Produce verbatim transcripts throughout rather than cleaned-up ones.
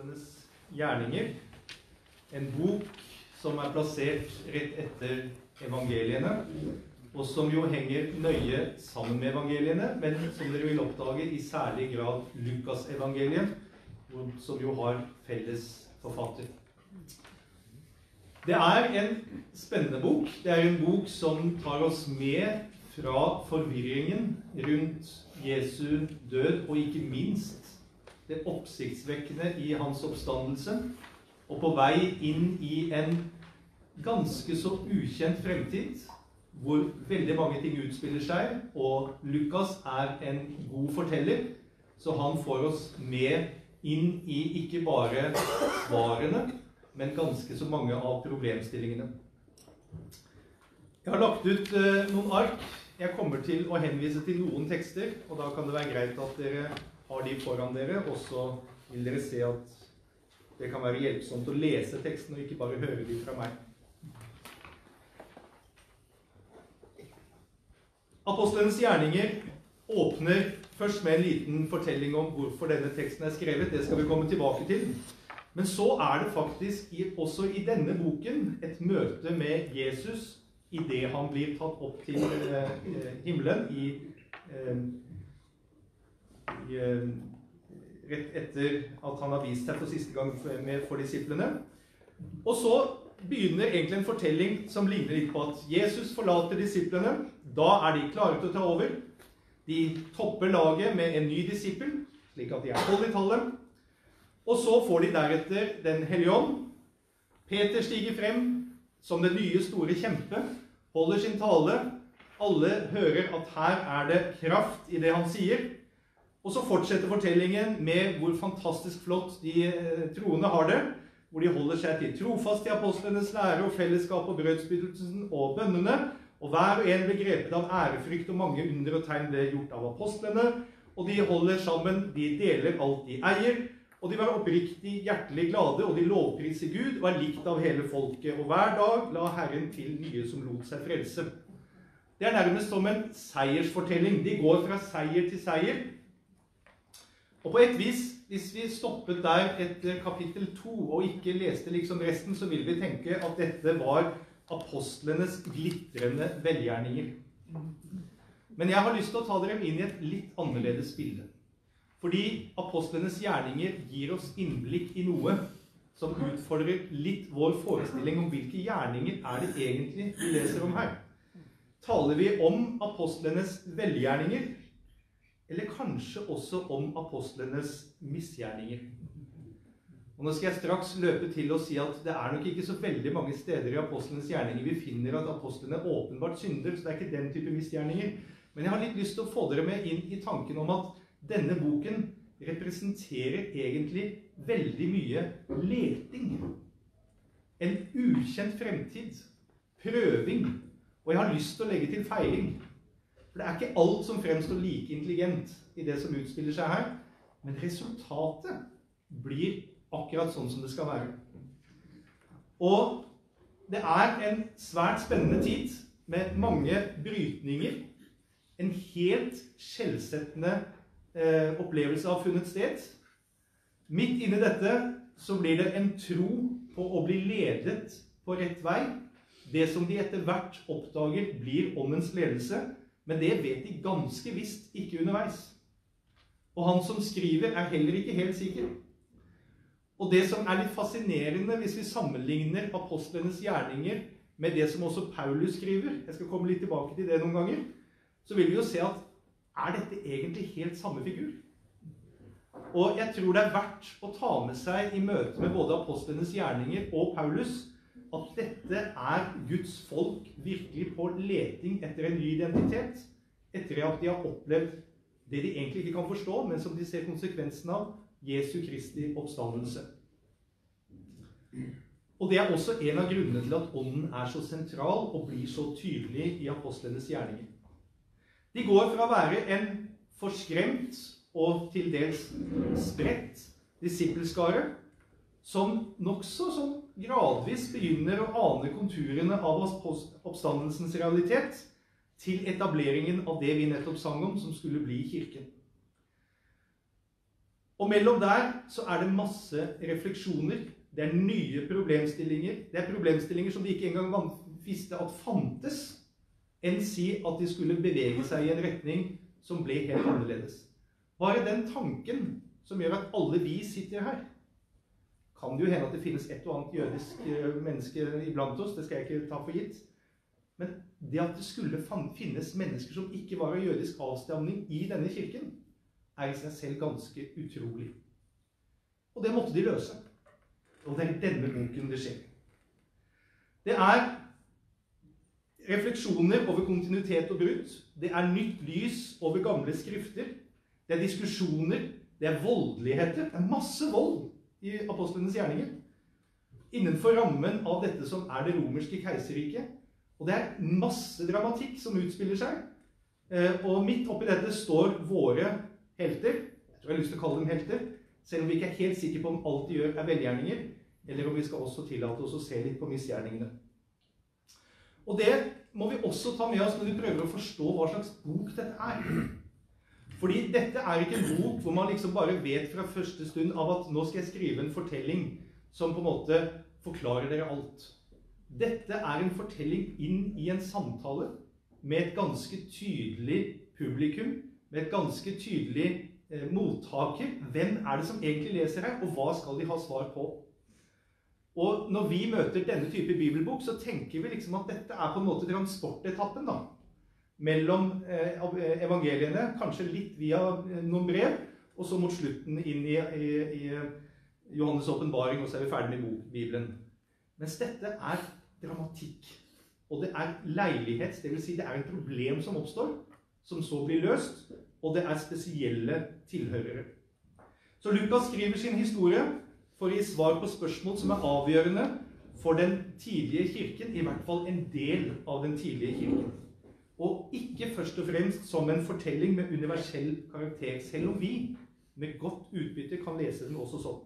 apostlenes gjerninger, en bok som er plassert rett etter evangeliene, og som jo henger nøye sammen med evangeliene, men som dere vil oppdage i særlig grad Lukas evangeliet, som jo har felles forfatter. Det er en spennende bok. Det er en bok som tar oss med fra forvirringen rundt Jesu død, og ikke minst det oppsiktsvekkende i hans oppstandelse, og på vei inn i en ganske så ukjent fremtid, hvor veldig mange ting utspiller seg, og Lukas er en god forteller, så han får oss med inn i ikke bare svarene, men ganske så mange av problemstillingene. Jeg har lagt ut eh, noen ark. Jeg kommer til å henvise til noen tekster, og da kan det være greit at dere har de foran dere, og så vil dere se at det kan være hjelpsomt å lese teksten, og ikke bare høre de fra meg. Apostlenes gjerninger åpner først med en liten fortelling om hvorfor denne teksten er skrevet. Det skal vi komme tilbake til. Men så er det faktisk i, også i denne boken et møte med Jesus i det han blir tatt opp til eh, himmelen i, eh, i eh, rett etter at han har vist seg for siste gang for, med, for disiplene. Og så begynner egentlig en fortelling som ligner litt på at Jesus forlater disiplene. Da er de klare til å ta over. De topper laget med en ny disippel, slik at de er tolv i tallet. Og så får de deretter den hellige ånd. Peter stiger frem som den nye store kjempe, holder sin tale. Alle hører at her er det kraft i det han sier. Og så fortsetter fortellingen med hvor fantastisk flott de troende har det, hvor de holder seg til trofast i apostlenes lære og fellesskap og brødsbyttelsen og bønnene, og hver og en ble grepet av ærefrykt, og mange under og tegn ble gjort av apostlene, og de holder sammen, de deler alt de eier, og de var oppriktig hjertelig glade, og de lovpriser Gud, og er likt av hele folket, og hver dag la Herren til nye som lot seg frelse. Det er nærmest som en seiersfortelling. De går fra seier til seier. Og på et vis, hvis vi stoppet der etter kapittel to, og ikke leste liksom resten, så vil vi tenke at dette var apostlenes glitrende velgjerninger. Men jeg har lyst til å ta dere inn i et litt annerledes bilde. Fordi apostlenes gjerninger gir oss innblikk i noe som utfordrer litt vår forestilling om hvilke gjerninger er det egentlig vi leser om her. Taler vi om apostlenes velgjerninger, eller kanskje også om apostlenes misgjerninger? Og nå skal jeg straks løpe til å si at det er nok ikke så veldig mange steder i apostlenes gjerninger vi finner at apostlene åpenbart synder, så det er ikke den type misgjerninger. Men jeg har litt lyst til å få dere med inn i tanken om at denne boken representerer egentlig veldig mye leting. En ukjent fremtid, prøving, og jeg har lyst til å legge til feiring. For det er ikke alt som fremstår like intelligent i det som utspiller seg her, men resultatet blir akkurat sånn som det skal være. Og det er en svært spennende tid med mange brytninger, en helt skjellsettende Eh, opplevelse har funnet sted. Midt inne i dette så blir det en tro på å bli ledet på rett vei. Det som de etter hvert oppdager blir åndens ledelse, men det vet de ganske visst ikke underveis. Og han som skriver er heller ikke helt sikker. Og det som er litt fascinerende hvis vi sammenligner apostlenes gjerninger med det som også Paulus skriver, jeg skal komme litt tilbake til det noen ganger, så vil vi jo se at er dette egentlig helt samme figur? Og jeg tror det er verdt å ta med seg i møte med både apostlenes gjerninger og Paulus at dette er Guds folk virkelig på leting etter en ny identitet, etter at de har opplevd det de egentlig ikke kan forstå, men som de ser konsekvensen av, Jesu Kristi oppstandelse. Og det er også en av grunnene til at ånden er så sentral og blir så tydelig i apostlenes gjerninger. De går fra å være en forskremt og til dels spredt disippelskare, som nokså som gradvis begynner å ane konturene av oppstandelsens realitet, til etableringen av det vi nettopp sang om, som skulle bli kirken. Og mellom der så er det masse refleksjoner. Det er nye problemstillinger. Det er problemstillinger som de ikke engang visste at fantes, enn si at de skulle bevege seg i en retning som ble helt annerledes. Bare den tanken som gjør at alle vi sitter her, kan det jo hende at det finnes et og annet jødisk menneske iblant oss, det skal jeg ikke ta for gitt. Men det at det skulle finnes mennesker som ikke var av jødisk avstamning i denne kirken, er i seg selv ganske utrolig. Og det måtte de løse. Og det er i denne boken det skjer. Det er refleksjoner over kontinuitet og brudd. Det er nytt lys over gamle skrifter. Det er diskusjoner. Det er voldeligheter. Det er masse vold i apostlenes gjerninger. Innenfor rammen av dette som er det romerske keiserriket. Og det er masse dramatikk som utspiller seg. Og midt oppi dette står våre helter. Jeg tror jeg har lyst til å kalle dem helter. Selv om vi ikke er helt sikre på om alt de gjør er velgjerninger, eller om vi skal også tillate oss å se litt på misgjerningene. Og det må vi også ta med oss når vi prøver å forstå hva slags bok dette er. Fordi dette er ikke en bok hvor man liksom bare vet fra første stund av at nå skal jeg skrive en fortelling som på en måte forklarer dere alt. Dette er en fortelling inn i en samtale med et ganske tydelig publikum, med et ganske tydelig eh, mottaker. Hvem er det som egentlig leser her, og hva skal de ha svar på? Og når vi møter denne type bibelbok, så tenker vi liksom at dette er på en måte transportetappen da, mellom eh, evangeliene, kanskje litt via eh, noen brev, og så mot slutten inn i, i, i Johannes åpenbaring, og så er vi ferdig med Bibelen. Mens dette er dramatikk, og det er leilighets, det vil si det er en problem som oppstår, som så blir løst, og det er spesielle tilhørere. Så Lukas skriver sin historie for å gi svar på spørsmål som er avgjørende for den tidlige kirken, i hvert fall en del av den tidlige kirken. Og ikke først og fremst som en fortelling med universell karakter, selv om vi med godt utbytte kan lese den også sånn.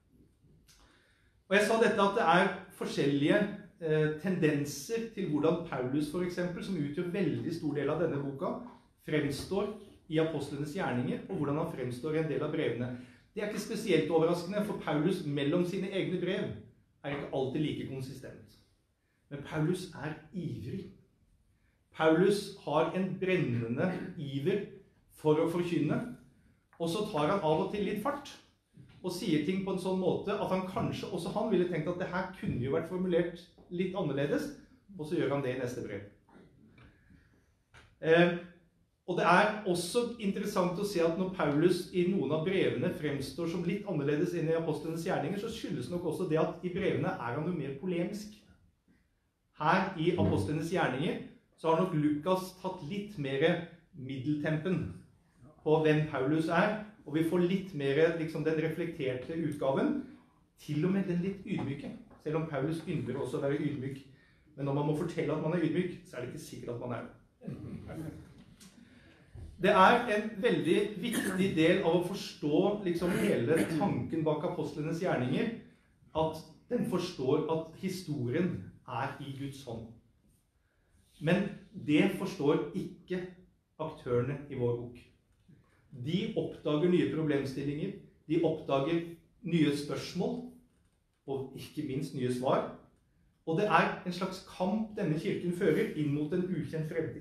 Og jeg sa dette at det er forskjellige eh, tendenser til hvordan Paulus for eksempel, som utgjør veldig stor del av denne boka, fremstår i apostlenes gjerninger, og hvordan han fremstår i en del av brevene. Det er ikke spesielt overraskende, for Paulus mellom sine egne brev er ikke alltid like konsistent. Men Paulus er ivrig. Paulus har en brennende iver for å forkynne, og så tar han av og til litt fart, og sier ting på en sånn måte at han kanskje, også han ville tenkt at det her kunne jo vært formulert litt annerledes, og så gjør han det i neste brev. Eh, Og det er også interessant å se at når Paulus i noen av brevene fremstår som litt annerledes enn i apostlenes gjerninger, så skyldes nok også det at i brevene er han jo mer polemisk. Her i apostlenes gjerninger så har nok Lukas tatt litt mer middeltempen på hvem Paulus er, og vi får litt mer liksom, den reflekterte utgaven, til og med den litt ydmyke. Selv om Paulus ynder også å være ydmyk. Men når man må fortelle at man er ydmyk, så er det ikke sikkert at man er det. Det er en veldig viktig del av å forstå liksom, hele tanken bak apostlenes gjerninger, at den forstår at historien er i Guds hånd. Men det forstår ikke aktørene i vår bok. De oppdager nye problemstillinger, de oppdager nye spørsmål, og ikke minst nye svar. Og det er en slags kamp denne kirken fører inn mot en ukjent fremtid.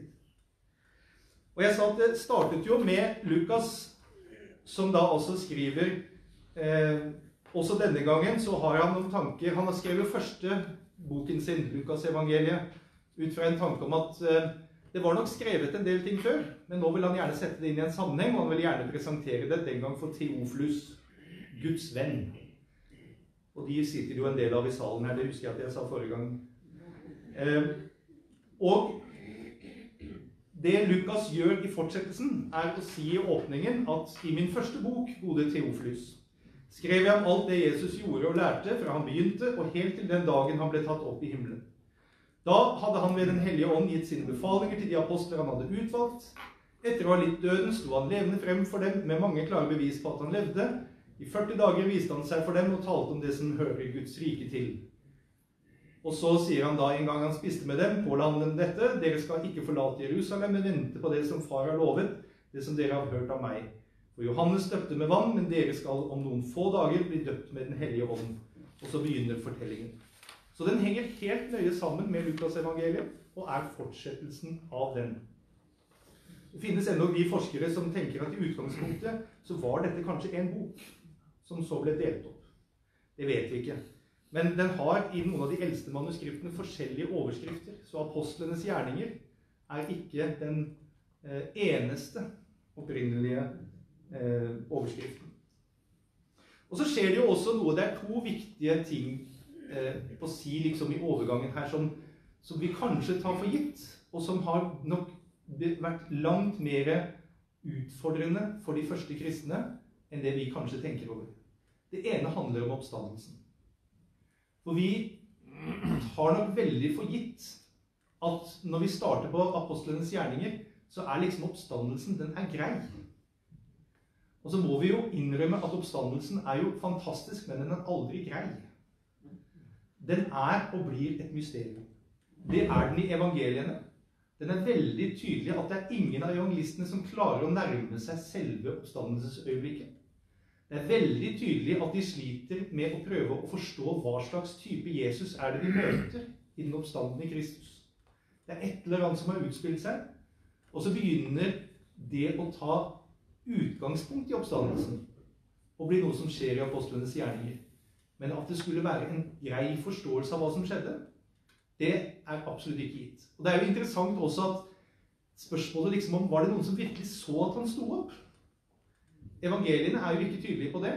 Og jeg sa at det startet jo med Lukas, som da også skriver, eh, også denne gangen så har han noen tanker. Han har skrevet første boken sin, Lukas evangeliet, ut fra en tanke om at eh, det var nok skrevet en del ting før, men nå vil han gjerne sette det inn i en sammenheng, og han vil gjerne presentere det den gang for Theophilus, Guds venn. Og de sitter jo en del av i salen her, det husker jeg at jeg sa forrige gang. Eh, og det Lukas gjør i fortsettelsen er å si i åpningen at i min første bok, gode Theophilus, skrev jeg om alt det Jesus gjorde og lærte fra han begynte og helt til den dagen han ble tatt opp i himmelen. Da hadde han ved den hellige ånd gitt sine befalinger til de apostler han hadde utvalgt. Etter å ha litt døden sto han levende frem for dem med mange klare bevis på at han levde. I førti dager viste han seg for dem og talte om det som hører Guds rike til. Og så sier han da en gang han spiste med dem, påla han dem dette: dere skal ikke forlate Jerusalem, men vente på det som far har lovet, det som dere har hørt av meg. For Johannes døpte med vann, men dere skal om noen få dager bli døpt med den hellige ånd. Og så begynner fortellingen. Så den henger helt nøye sammen med Lukas evangeliet, og er fortsettelsen av den. Det finnes enda de forskere som tenker at i utgangspunktet så var dette kanskje en bok, som så ble delt opp. Det vet vi ikke. Men den har i noen av de eldste manuskriptene forskjellige overskrifter, så apostlenes gjerninger er ikke den eh, eneste opprinnelige eh, overskriften. Og så skjer det jo også noe, det er to viktige ting eh, å si liksom i overgangen her, som, som vi kanskje tar for gitt, og som har nok vært langt mer utfordrende for de første kristne enn det vi kanskje tenker over. Det ene handler om oppstandelsen. For vi har nok veldig for gitt at når vi starter på apostlenes gjerninger, så er liksom oppstandelsen, den er grei. Og så må vi jo innrømme at oppstandelsen er jo fantastisk, men den er aldri grei. Den er og blir et mysterium. Det er den i evangeliene. Den er veldig tydelig at det er ingen av evangelistene som klarer å nærme seg selve oppstandelsesøyeblikket. Det er veldig tydelig at de sliter med å prøve å forstå hva slags type Jesus er det vi møter i den oppstandende Kristus. Det er et eller annet som har utspilt seg, og så begynner det å ta utgangspunkt i oppstandelsen og bli noe som skjer i apostlenes gjerninger. Men at det skulle være en grei forståelse av hva som skjedde, det er absolutt ikke gitt. Og det er jo interessant også at spørsmålet liksom om, var det noen som virkelig så at han sto opp? Evangeliene er jo ikke tydelige på det.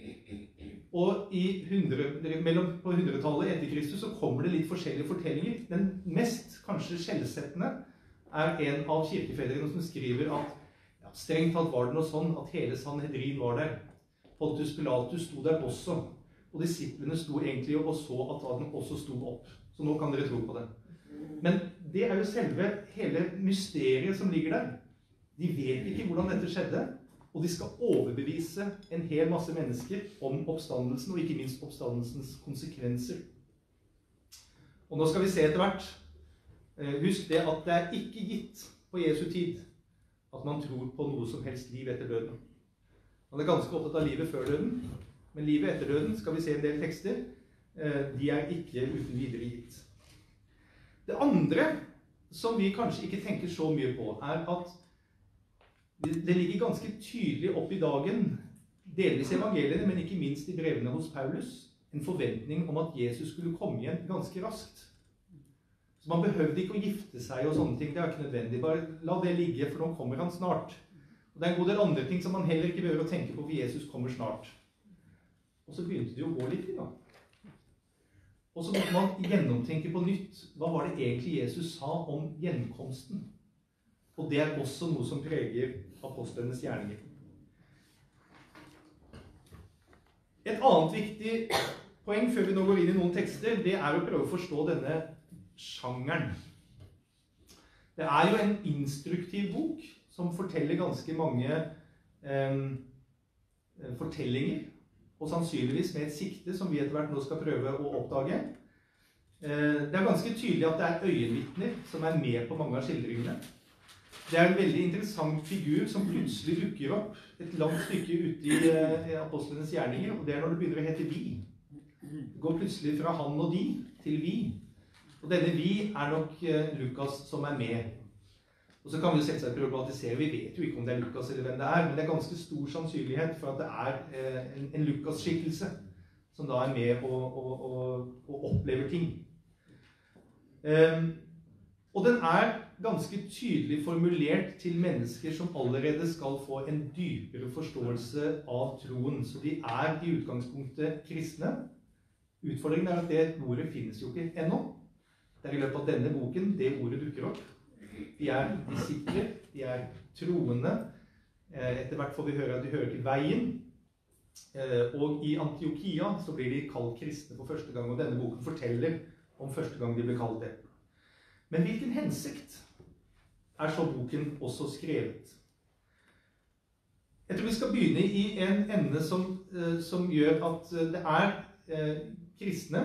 Og i hundre, mellom på hundretallet etter Kristus så kommer det litt forskjellige fortellinger. Den mest kanskje skjellsettende er en av kirkefedrene som skriver at ja, strengt tatt var det noe sånn at hele Sanhedrin var der. Pontius Pilatus sto der også. Og disiplene sto egentlig og så at han også sto opp. Så nå kan dere tro på det. Men det er jo selve hele mysteriet som ligger der. De vet ikke hvordan dette skjedde, og de skal overbevise en hel masse mennesker om oppstandelsen, og ikke minst oppstandelsens konsekvenser. Og nå skal vi se etter hvert. Husk det at det er ikke gitt på Jesu tid at man tror på noe som helst liv etter døden. Man er ganske opptatt av livet før døden, men livet etter døden, skal vi se en del tekster, de er ikke uten videre gitt. Det andre som vi kanskje ikke tenker så mye på, er at det ligger ganske tydelig opp i dagen, delvis i evangeliene, men ikke minst i brevene hos Paulus, en forventning om at Jesus skulle komme igjen ganske raskt. Så man behøvde ikke å gifte seg og sånne ting, det er ikke nødvendig. Bare la det ligge, for nå kommer han snart. Og det er en god del andre ting som man heller ikke behøver å tenke på, for Jesus kommer snart. Og så begynte det jo å gå litt i da. Og så måtte man gjennomtenke på nytt. Hva var det egentlig Jesus sa om gjenkomsten? Og det er også noe som preger apostlenes gjerninger. Et annet viktig poeng før vi nå går inn i noen tekster, det er å prøve å forstå denne sjangeren. Det er jo en instruktiv bok som forteller ganske mange eh, fortellinger, og sannsynligvis med et sikte som vi etter hvert nå skal prøve å oppdage. Eh, det er ganske tydelig at det er øyenvitner som er med på mange av skildringene. Det er en veldig interessant figur som plutselig dukker opp et langt stykke ute i eh, apostlenes gjerninger, og det er når det begynner å hete vi. Det går plutselig fra han og de til vi. Og denne vi er nok eh, Lukas som er med. Og så kan vi jo selvsagt problematisere, vi vet jo ikke om det er Lukas eller hvem det er, men det er ganske stor sannsynlighet for at det er eh, en, en Lukas-skikkelse som da er med og, og, og, og opplever ting. Um, og den er ganske tydelig formulert til mennesker som allerede skal få en dypere forståelse av troen. Så de er i utgangspunktet kristne. Utfordringen er at det ordet finnes jo ikke ennå. Det er i løpet av denne boken det ordet dukker opp. De er disipler, de er troende. Etter hvert får vi høre at de hører til veien. Og i Antiokia så blir de kalt kristne for første gang, og denne boken forteller om første gang de ble kalt det. Men hvilken hensikt er så boken også skrevet? Jeg tror vi skal begynne i en ende som, som gjør at det er eh, kristne.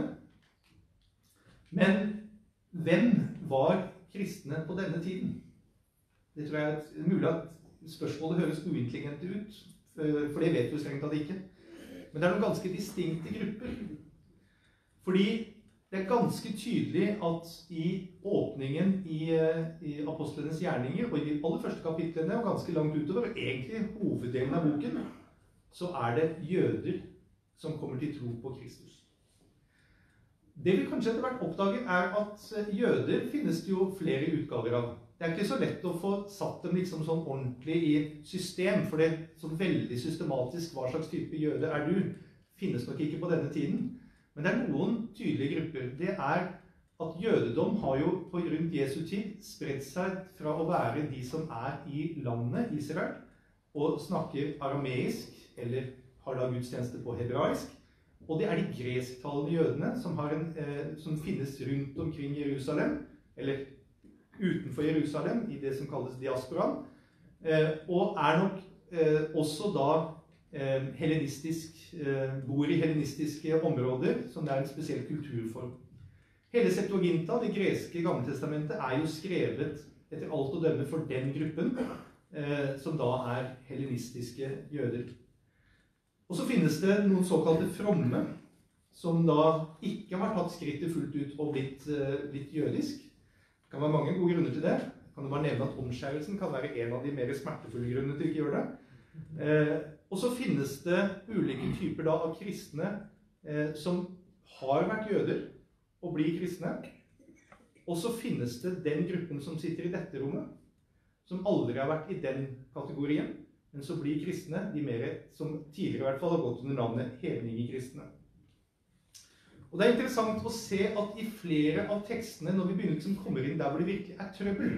Men hvem var kristne på denne tiden? Det tror jeg er mulig at spørsmålet høres uintelligent ut for det vet vi jo strengt tatt ikke. Men det er noen ganske distinkte grupper. Fordi det er ganske tydelig at i åpningen i, i apostlenes gjerninger, og i de aller første kapitlene, og ganske langt utover, og egentlig hoveddelen av boken, så er det jøder som kommer til tro på Kristus. Det vi kanskje etter hvert oppdager er at jøder finnes det jo flere utgaver av. Det er ikke så lett å få satt dem liksom sånn ordentlig i system, for det er sånn veldig systematisk hva slags type jøde er du, finnes nok ikke på denne tiden. Men det er noen tydelige grupper. Det er at jødedom har jo på rundt Jesu tid spredt seg fra å være de som er i landet Israel, og snakker arameisk, eller har da gudstjeneste på hebraisk, og det er de gresktalende jødene som, har en, eh, som finnes rundt omkring Jerusalem, eller utenfor Jerusalem, i det som kalles diasporaen, eh, og er nok eh, også da eh, hellenistisk, eh, bor i hellenistiske områder, som det er en spesiell kulturform. Hele Septuaginta, det greske gammeltestamentet, er jo skrevet etter alt å dømme for den gruppen, eh, som da er hellenistiske jøder. Og så finnes det noen såkalte fromme, som da ikke har tatt skrittet fullt ut og blitt, uh, blitt jødisk. Det kan være mange gode grunner til det. Kan du bare nevne at omskjærelsen kan være en av de mer smertefulle grunnene til å ikke gjøre det. Uh, og så finnes det ulike typer da av kristne uh, som har vært jøder og blir kristne. Og så finnes det den gruppen som sitter i dette rommet, som aldri har vært i den kategorien, men så blir kristne de mer, som tidligere i hvert fall har gått under navnet hedningekristne. Og det er interessant å se at i flere av tekstene, når vi begynner liksom kommer inn der hvor det virkelig er trøbbel,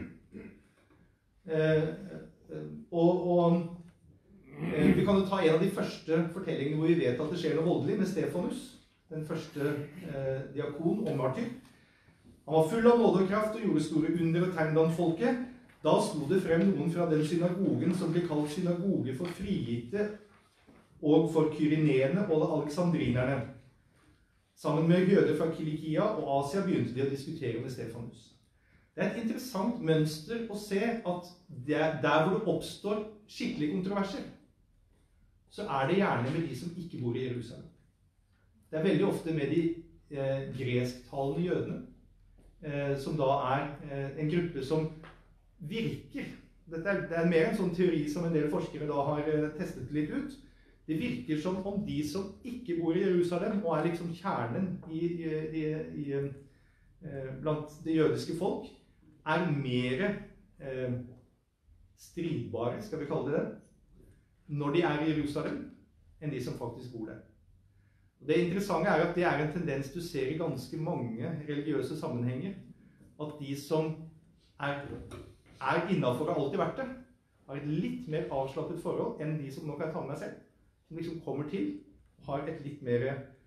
eh, og, og eh, vi kan jo ta en av de første fortellingene hvor vi vet at det skjer noe voldelig med Stefanus, den første eh, diakon og martyr. Han var full av nåde og kraft og gjorde store under og tegn blant folket. Da sto det frem noen fra den synagogen som ble kalt synagoge for frigitte og for kyrineene og alexandrinerne. Sammen med jøder fra Kilikia og Asia begynte de å diskutere med Stefanus. Det er et interessant mønster å se at der, der hvor det oppstår skikkelig kontroverser, så er det gjerne med de som ikke bor i Jerusalem. Det er veldig ofte med de eh, gresktalende jødene, eh, som da er eh, en gruppe som virker. Dette er, det er mer en sånn teori som en del forskere da har eh, testet litt ut. Det virker som om de som ikke bor i Jerusalem, og er liksom kjernen i, i, i, i, eh, blant det jødiske folk, er mer eh, stridbare, skal vi kalle det det, når de er i Jerusalem, enn de som faktisk bor der. Det interessante er at det er en tendens du ser i ganske mange religiøse sammenhenger, at de som er er innenfor og alltid vært det, har et litt mer avslappet forhold enn de som nå kan ta med meg selv, som liksom kommer til, har et litt mer,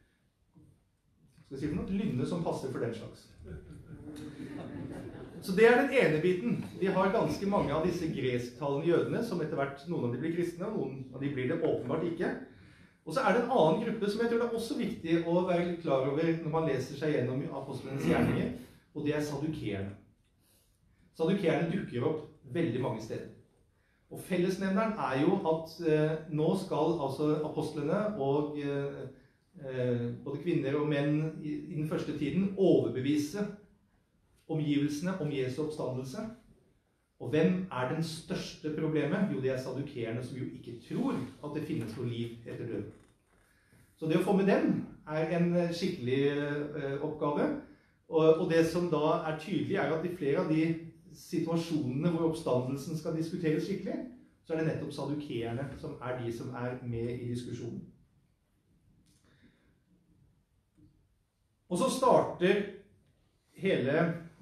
skal jeg si noe, lynne som passer for den slags. Så det er den ene biten. Vi har ganske mange av disse gresktalende jødene, som etter hvert, noen av de blir kristne, og noen av de blir det åpenbart ikke. Og så er det en annen gruppe som jeg tror det er også viktig å være litt klar over når man leser seg gjennom apostlenes gjerninger, og det er sadukerene. Sadukerene dukker opp veldig mange steder. Og fellesnevneren er jo at eh, nå skal altså apostlene og eh, både kvinner og menn i, i den første tiden overbevise omgivelsene om Jesu oppstandelse. Og hvem er den største problemet? Jo, det er sadukerene som jo ikke tror at det finnes noe liv etter døden. Så det å få med dem er en skikkelig eh, oppgave. Og, og det som da er tydelig er at i flere av de situasjonene hvor oppstandelsen skal diskuteres skikkelig, så er det nettopp sadukerene som er de som er med i diskusjonen. Og så starter hele,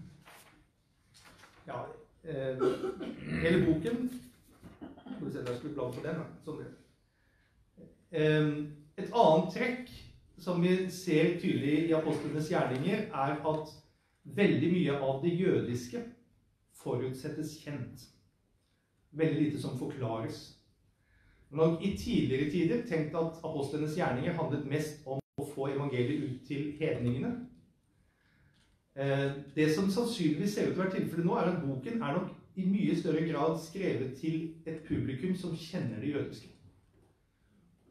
ja, eh, hele boken, skal vi se, der skal vi bla på den, sånn det. Eh, et annet trekk som vi ser tydelig i apostlenes gjerninger, er at veldig mye av det jødiske forutsettes kjent. Veldig lite som forklares. Når i tidligere tider tenkte at apostlenes gjerninger handlet mest om å få evangeliet ut til hedningene. Det som sannsynligvis ser ut til å være tilfellet nå, er at boken er nok i mye større grad skrevet til et publikum som kjenner det jødiske.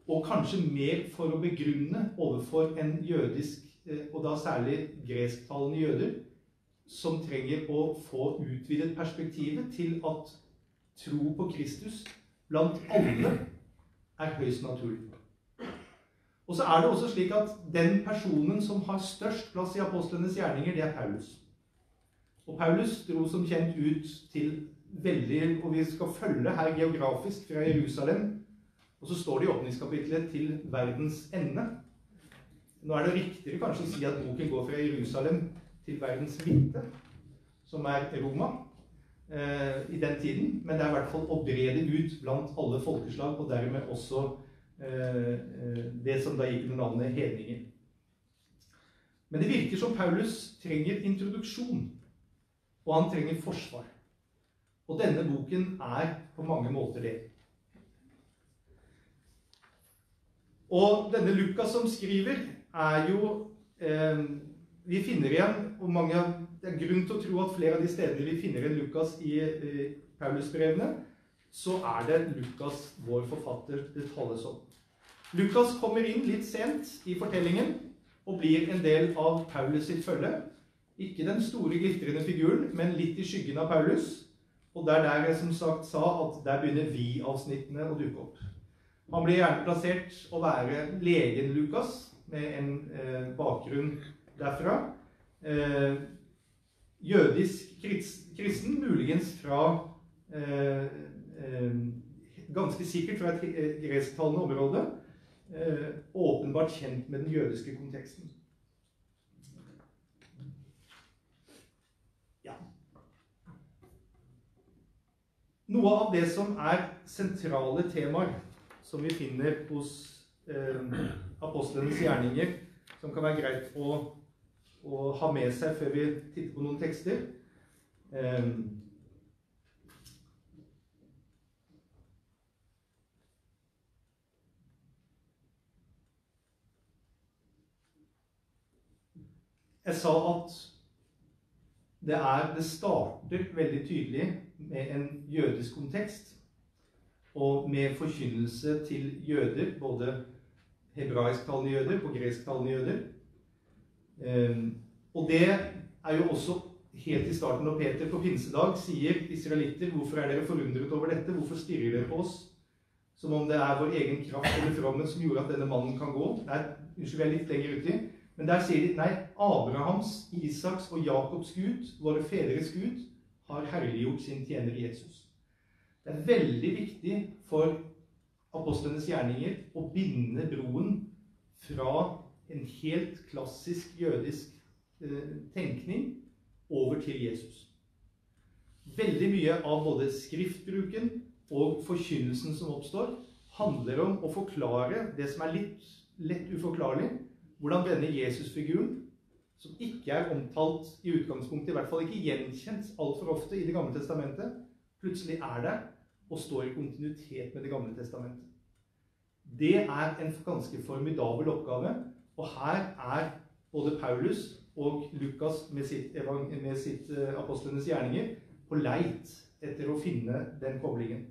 og kanskje mer for å begrunne overfor en jødisk, og da særlig gresktalende jøder, som trenger å få utvidet perspektivet til at tro på Kristus blant alle er høyst naturlig. Og så er det også slik at den personen som har størst plass i apostlenes gjerninger, det er Paulus. Og Paulus dro som kjent ut til veldig, og vi skal følge her geografisk fra Jerusalem, og så står det i åpningskapitlet til verdens ende. Nå er det riktigere kanskje å si at boken går fra Jerusalem til verdens midte, som er Roma, eh, i den tiden, men det er i hvert fall å bre det ut blant alle folkeslag, og dermed også eh, det som da gikk under navnet hedninger. Men det virker som Paulus trenger introduksjon, og han trenger forsvar. Og denne boken er på mange måter det. Og denne Lukas som skriver, er jo, eh, vi finner igjen, og mange, det er grunn til å tro at flere av de stedene vi finner en Lukas i eh, Paulusbrevene, så er det Lukas, vår forfatter, det tales om. Lukas kommer inn litt sent i fortellingen, og blir en del av Paulus sitt følge. Ikke den store glitrende figuren, men litt i skyggen av Paulus. Og det er der jeg som sagt sa at der begynner vi-avsnittene å dukke opp. Han blir gjerne plassert å være legen Lukas, med en eh, bakgrunn derfra. Eh, jødisk kristen, muligens fra, eh, eh, ganske sikkert fra et gresktalende område, eh, åpenbart kjent med den jødiske konteksten. Ja. Noe av det som er sentrale temaer, som vi finner hos eh, apostlenes gjerninger, som kan være greit å, å ha med seg før vi titter på noen tekster. Eh, jeg sa at det, er, det starter veldig tydelig med en jødisk kontekst, og med forkynnelse til jøder, både hebraisktalende jøder og gresktalende jøder. Um, og det er jo også helt i starten når Peter på pinsedag sier israelitter, hvorfor er dere forundret over dette? Hvorfor stirrer dere på oss? Som om det er vår egen kraft eller fromhet som gjorde at denne mannen kan gå. Nei, unnskyld, vi er litt lenger uti. Men der sier de, nei, Abrahams, Isaks og Jakobs Gud, våre fedres Gud, har herliggjort sin tjener Jesus. Det er veldig viktig for apostlenes gjerninger å binde broen fra en helt klassisk jødisk eh, tenkning over til Jesus. Veldig mye av både skriftbruken og forkynnelsen som oppstår, handler om å forklare det som er litt lett uforklarlig, hvordan denne Jesus-figuren, som ikke er omtalt i utgangspunktet, i hvert fall ikke gjenkjent alt for ofte i Det gamle testamentet, plutselig er der og står i kontinuitet med Det gamle testamentet. Det er en ganske formidabel oppgave, og her er både Paulus og Lukas med sitt, med sitt uh, apostlenes gjerninger på leit etter å finne den koblingen.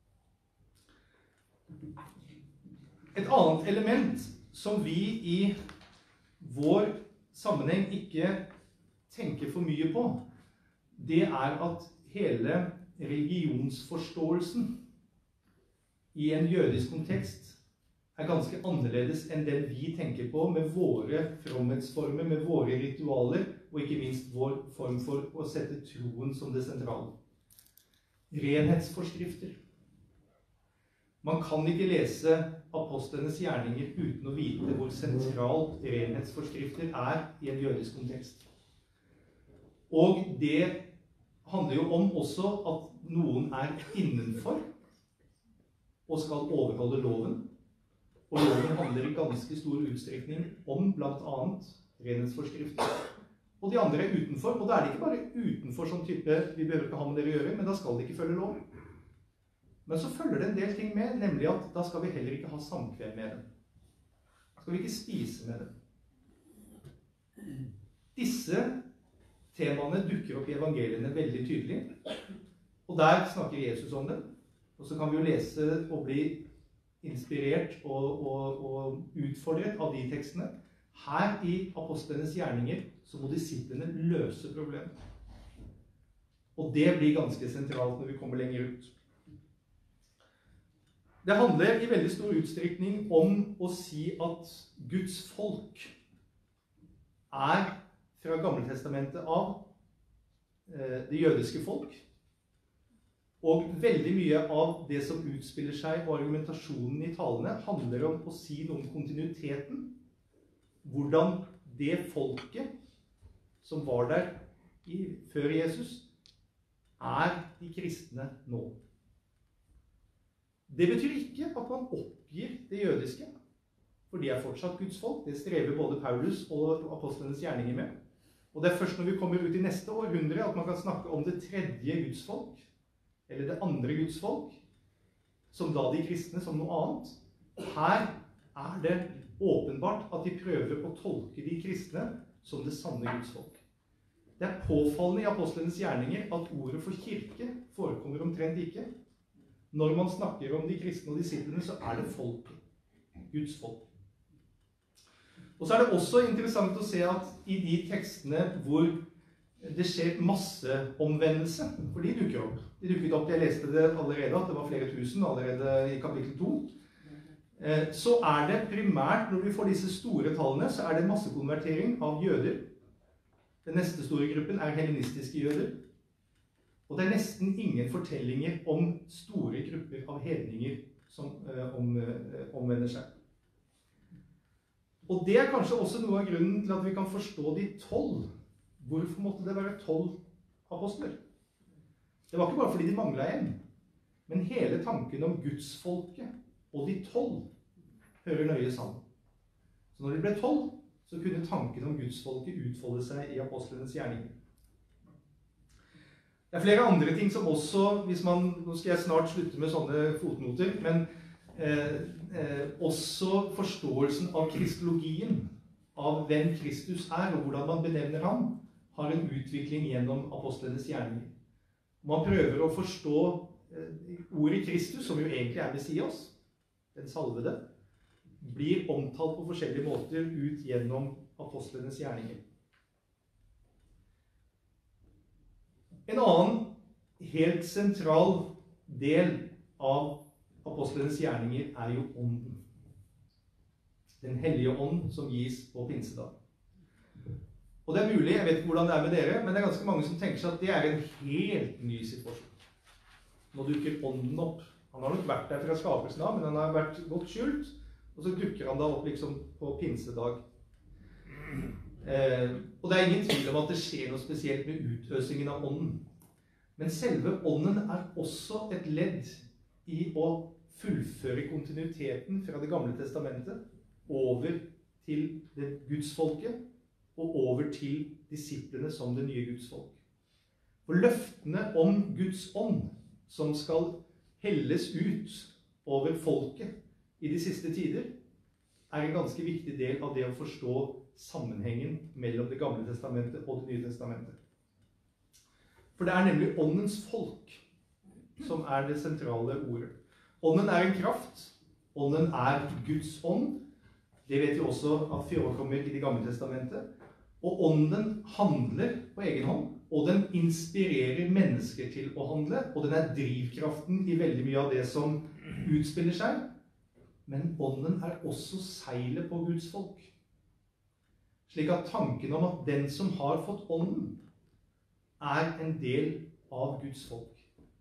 Et annet element som vi i vår sammenheng ikke tenker for mye på, det er at hele religionsforståelsen i en jødisk kontekst er ganske annerledes enn den vi tenker på med våre fromhetsformer, med våre ritualer, og ikke minst vår form for å sette troen som det sentrale. Renhetsforskrifter. Man kan ikke lese apostlenes gjerninger uten å vite hvor sentralt renhetsforskrifter er i en jødisk kontekst. Og det handler jo om også at noen er innenfor og skal overholde loven. Og loven handler i ganske stor utstrekning om blant annet renhetsforskrifter. Og de andre er utenfor, og da er det ikke bare utenfor sånn type vi behøver ikke ha med dere å gjøre, men da skal de ikke følge loven. Men så følger det en del ting med, nemlig at da skal vi heller ikke ha samkvem med dem. Da skal vi ikke spise med dem. Disse temaene dukker opp i evangeliene veldig tydelig, og der snakker Jesus om det. Og så kan vi jo lese og bli inspirert og, og, og utfordret av de tekstene. Her i apostlenes gjerninger så må disiplene løse problemet. Og det blir ganske sentralt når vi kommer lenger ut. Det handler i veldig stor utstrekning om å si at Guds folk er fra Gammeltestamentet av eh, det jødiske folk. Og veldig mye av det som utspiller seg og argumentasjonen i talene handler om å si noe om kontinuiteten. Hvordan det folket som var der i, før Jesus, er de kristne nå. Det betyr ikke at man oppgir det jødiske, for de er fortsatt Guds folk. Det strever både Paulus og apostlenes gjerninger med. Og det er først når vi kommer ut i neste århundre at man kan snakke om det tredje Guds folk, eller det andre Guds folk, som da de kristne som noe annet. Her er det åpenbart at de prøver å tolke de kristne som det sanne Guds folk. Det er påfallende i apostlenes gjerninger at ordet for kirke forekommer omtrent ikke. Når man snakker om de kristne og disiplene, så er det folket. Guds folk. Og så er det også interessant å se at i de tekstene hvor det skjer masse omvendelse, for de dukker opp. De dukket opp, jeg leste det allerede, at det var flere tusen allerede i kapittel to. Så er det primært, når vi får disse store tallene, så er det massekonvertering av jøder. Den neste store gruppen er hellenistiske jøder. Og det er nesten ingen fortellinger om store grupper av hedninger som eh, om, eh, omvender seg. Og det er kanskje også noe av grunnen til at vi kan forstå de tolv. Hvorfor måtte det være tolv apostler? Det var ikke bare fordi de manglet en, men hele tanken om gudsfolket og de tolv hører nøye sammen. Så når de ble tolv, så kunne tanken om gudsfolket utfolde seg i apostlenes gjerninger. Det er flere andre ting som også, hvis man, nå skal jeg snart slutte med sånne fotnoter, men eh, eh, også forståelsen av kristologien, av hvem Kristus er og hvordan man benevner ham, har en utvikling gjennom apostlenes gjerninger. Man prøver å forstå eh, ordet Kristus, som jo egentlig er Messias, den salvede, blir omtalt på forskjellige måter ut gjennom apostlenes gjerninger. En annen helt sentral del av apostlenes gjerninger er jo ånden. Den hellige ånd som gis på pinsedag. Og det er mulig, jeg vet ikke hvordan det er med dere, men det er ganske mange som tenker seg at det er en helt ny situasjon. Nå dukker ånden opp. Han har nok vært der fra skapelsen av, men han har vært godt skjult, og så dukker han da opp liksom på pinsedag. Eh, og det er ingen tvil om at det skjer noe spesielt med utøsingen av ånden. Men selve ånden er også et ledd i å fullføre kontinuiteten fra det gamle testamentet over til det gudsfolket og over til disiplene som det nye gudsfolk. For løftene om Guds ånd som skal helles ut over folket i de siste tider, er en ganske viktig del av det å forstå sammenhengen mellom det gamle testamentet og det nye testamentet. For det er nemlig åndens folk som er det sentrale ordet. Ånden er en kraft. Ånden er Guds ånd. Det vet vi også at forekommer i det gamle testamentet. Og ånden handler på egen hånd, og den inspirerer mennesker til å handle, og den er drivkraften i veldig mye av det som utspiller seg. Men ånden er også seilet på Guds folk. Slik at tanken om at den som har fått ånden, er en del av Guds folk.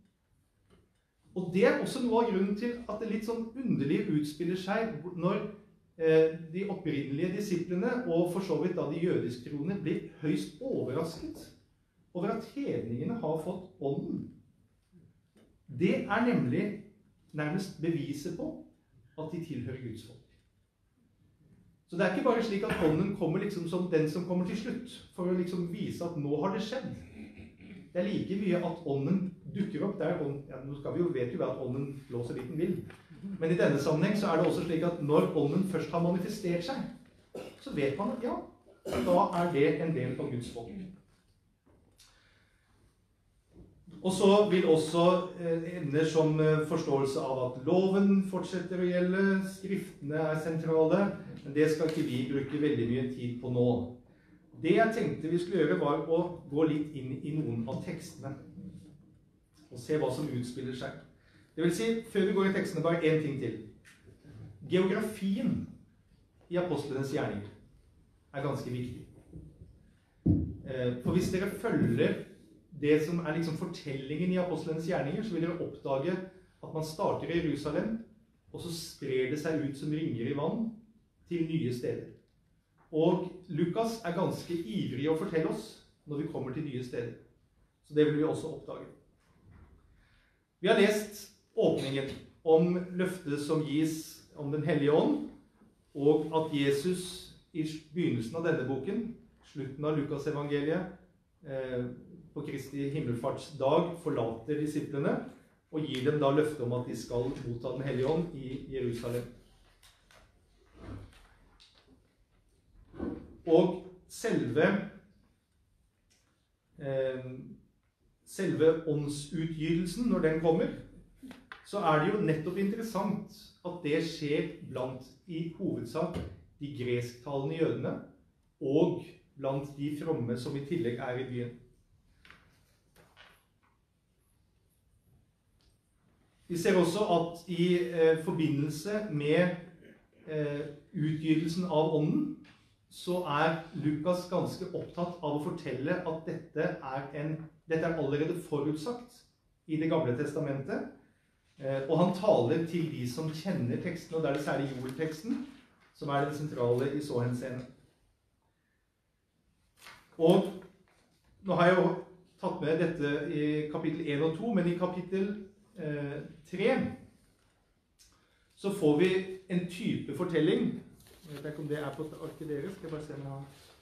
Og det er også noe av grunnen til at det litt sånn underlig utspiller seg når eh, de opprinnelige disiplene, og for så vidt da de jødisk troende, blir høyst overrasket over at hedningene har fått ånden. Det er nemlig nærmest beviset på at de tilhører Guds folk. Så det er ikke bare slik at ånden kommer liksom som den som kommer til slutt, for å liksom vise at nå har det skjedd. Det er like mye at ånden dukker opp der. Ja, nå skal vi jo, vet jo at ånden blåser dit den vil. Men i denne sammenheng så er det også slik at når ånden først har manifestert seg, så vet man at ja, da er det en del av Guds folk. Og så vil også emner som forståelse av at loven fortsetter å gjelde, skriftene er sentrale, men det skal ikke vi bruke veldig mye tid på nå. Det jeg tenkte vi skulle gjøre var å gå litt inn i noen av tekstene, og se hva som utspiller seg. Det vil si, før vi går i tekstene, bare en ting til. Geografien i apostlenes gjerninger er ganske viktig. For hvis dere følger det som er liksom fortellingen i apostlenes gjerninger, så vil dere oppdage at man starter i Jerusalem, og så sprer det seg ut som ringer i vann til nye steder. Og Lukas er ganske ivrig å fortelle oss når vi kommer til nye steder. Så det vil vi også oppdage. Vi har lest åpningen om løftet som gis om den hellige ånd, og at Jesus i begynnelsen av denne boken, slutten av Lukas evangeliet, eh, på Kristi himmelfartsdag forlater disiplene og gir dem da løfte om at de skal motta den hellige ånd i Jerusalem. Og selve eh, selve åndsutgytelsen, når den kommer, så er det jo nettopp interessant at det skjer blant i hovedsak de gresktalende jødene og blant de fromme som i tillegg er i byen. Vi ser også at i eh, forbindelse med eh, utgytelsen av ånden, så er Lukas ganske opptatt av å fortelle at dette er, en, dette er allerede forutsagt i det gamle testamentet. Eh, og han taler til de som kjenner teksten, og det er det særlig Joel-teksten, som er den sentrale i så henseende. Og nå har jeg jo tatt med dette i kapittel én og to, men i kapittel tre, så får vi en type fortelling. Jeg vet ikke om det er på arket deres. Skal jeg bare se om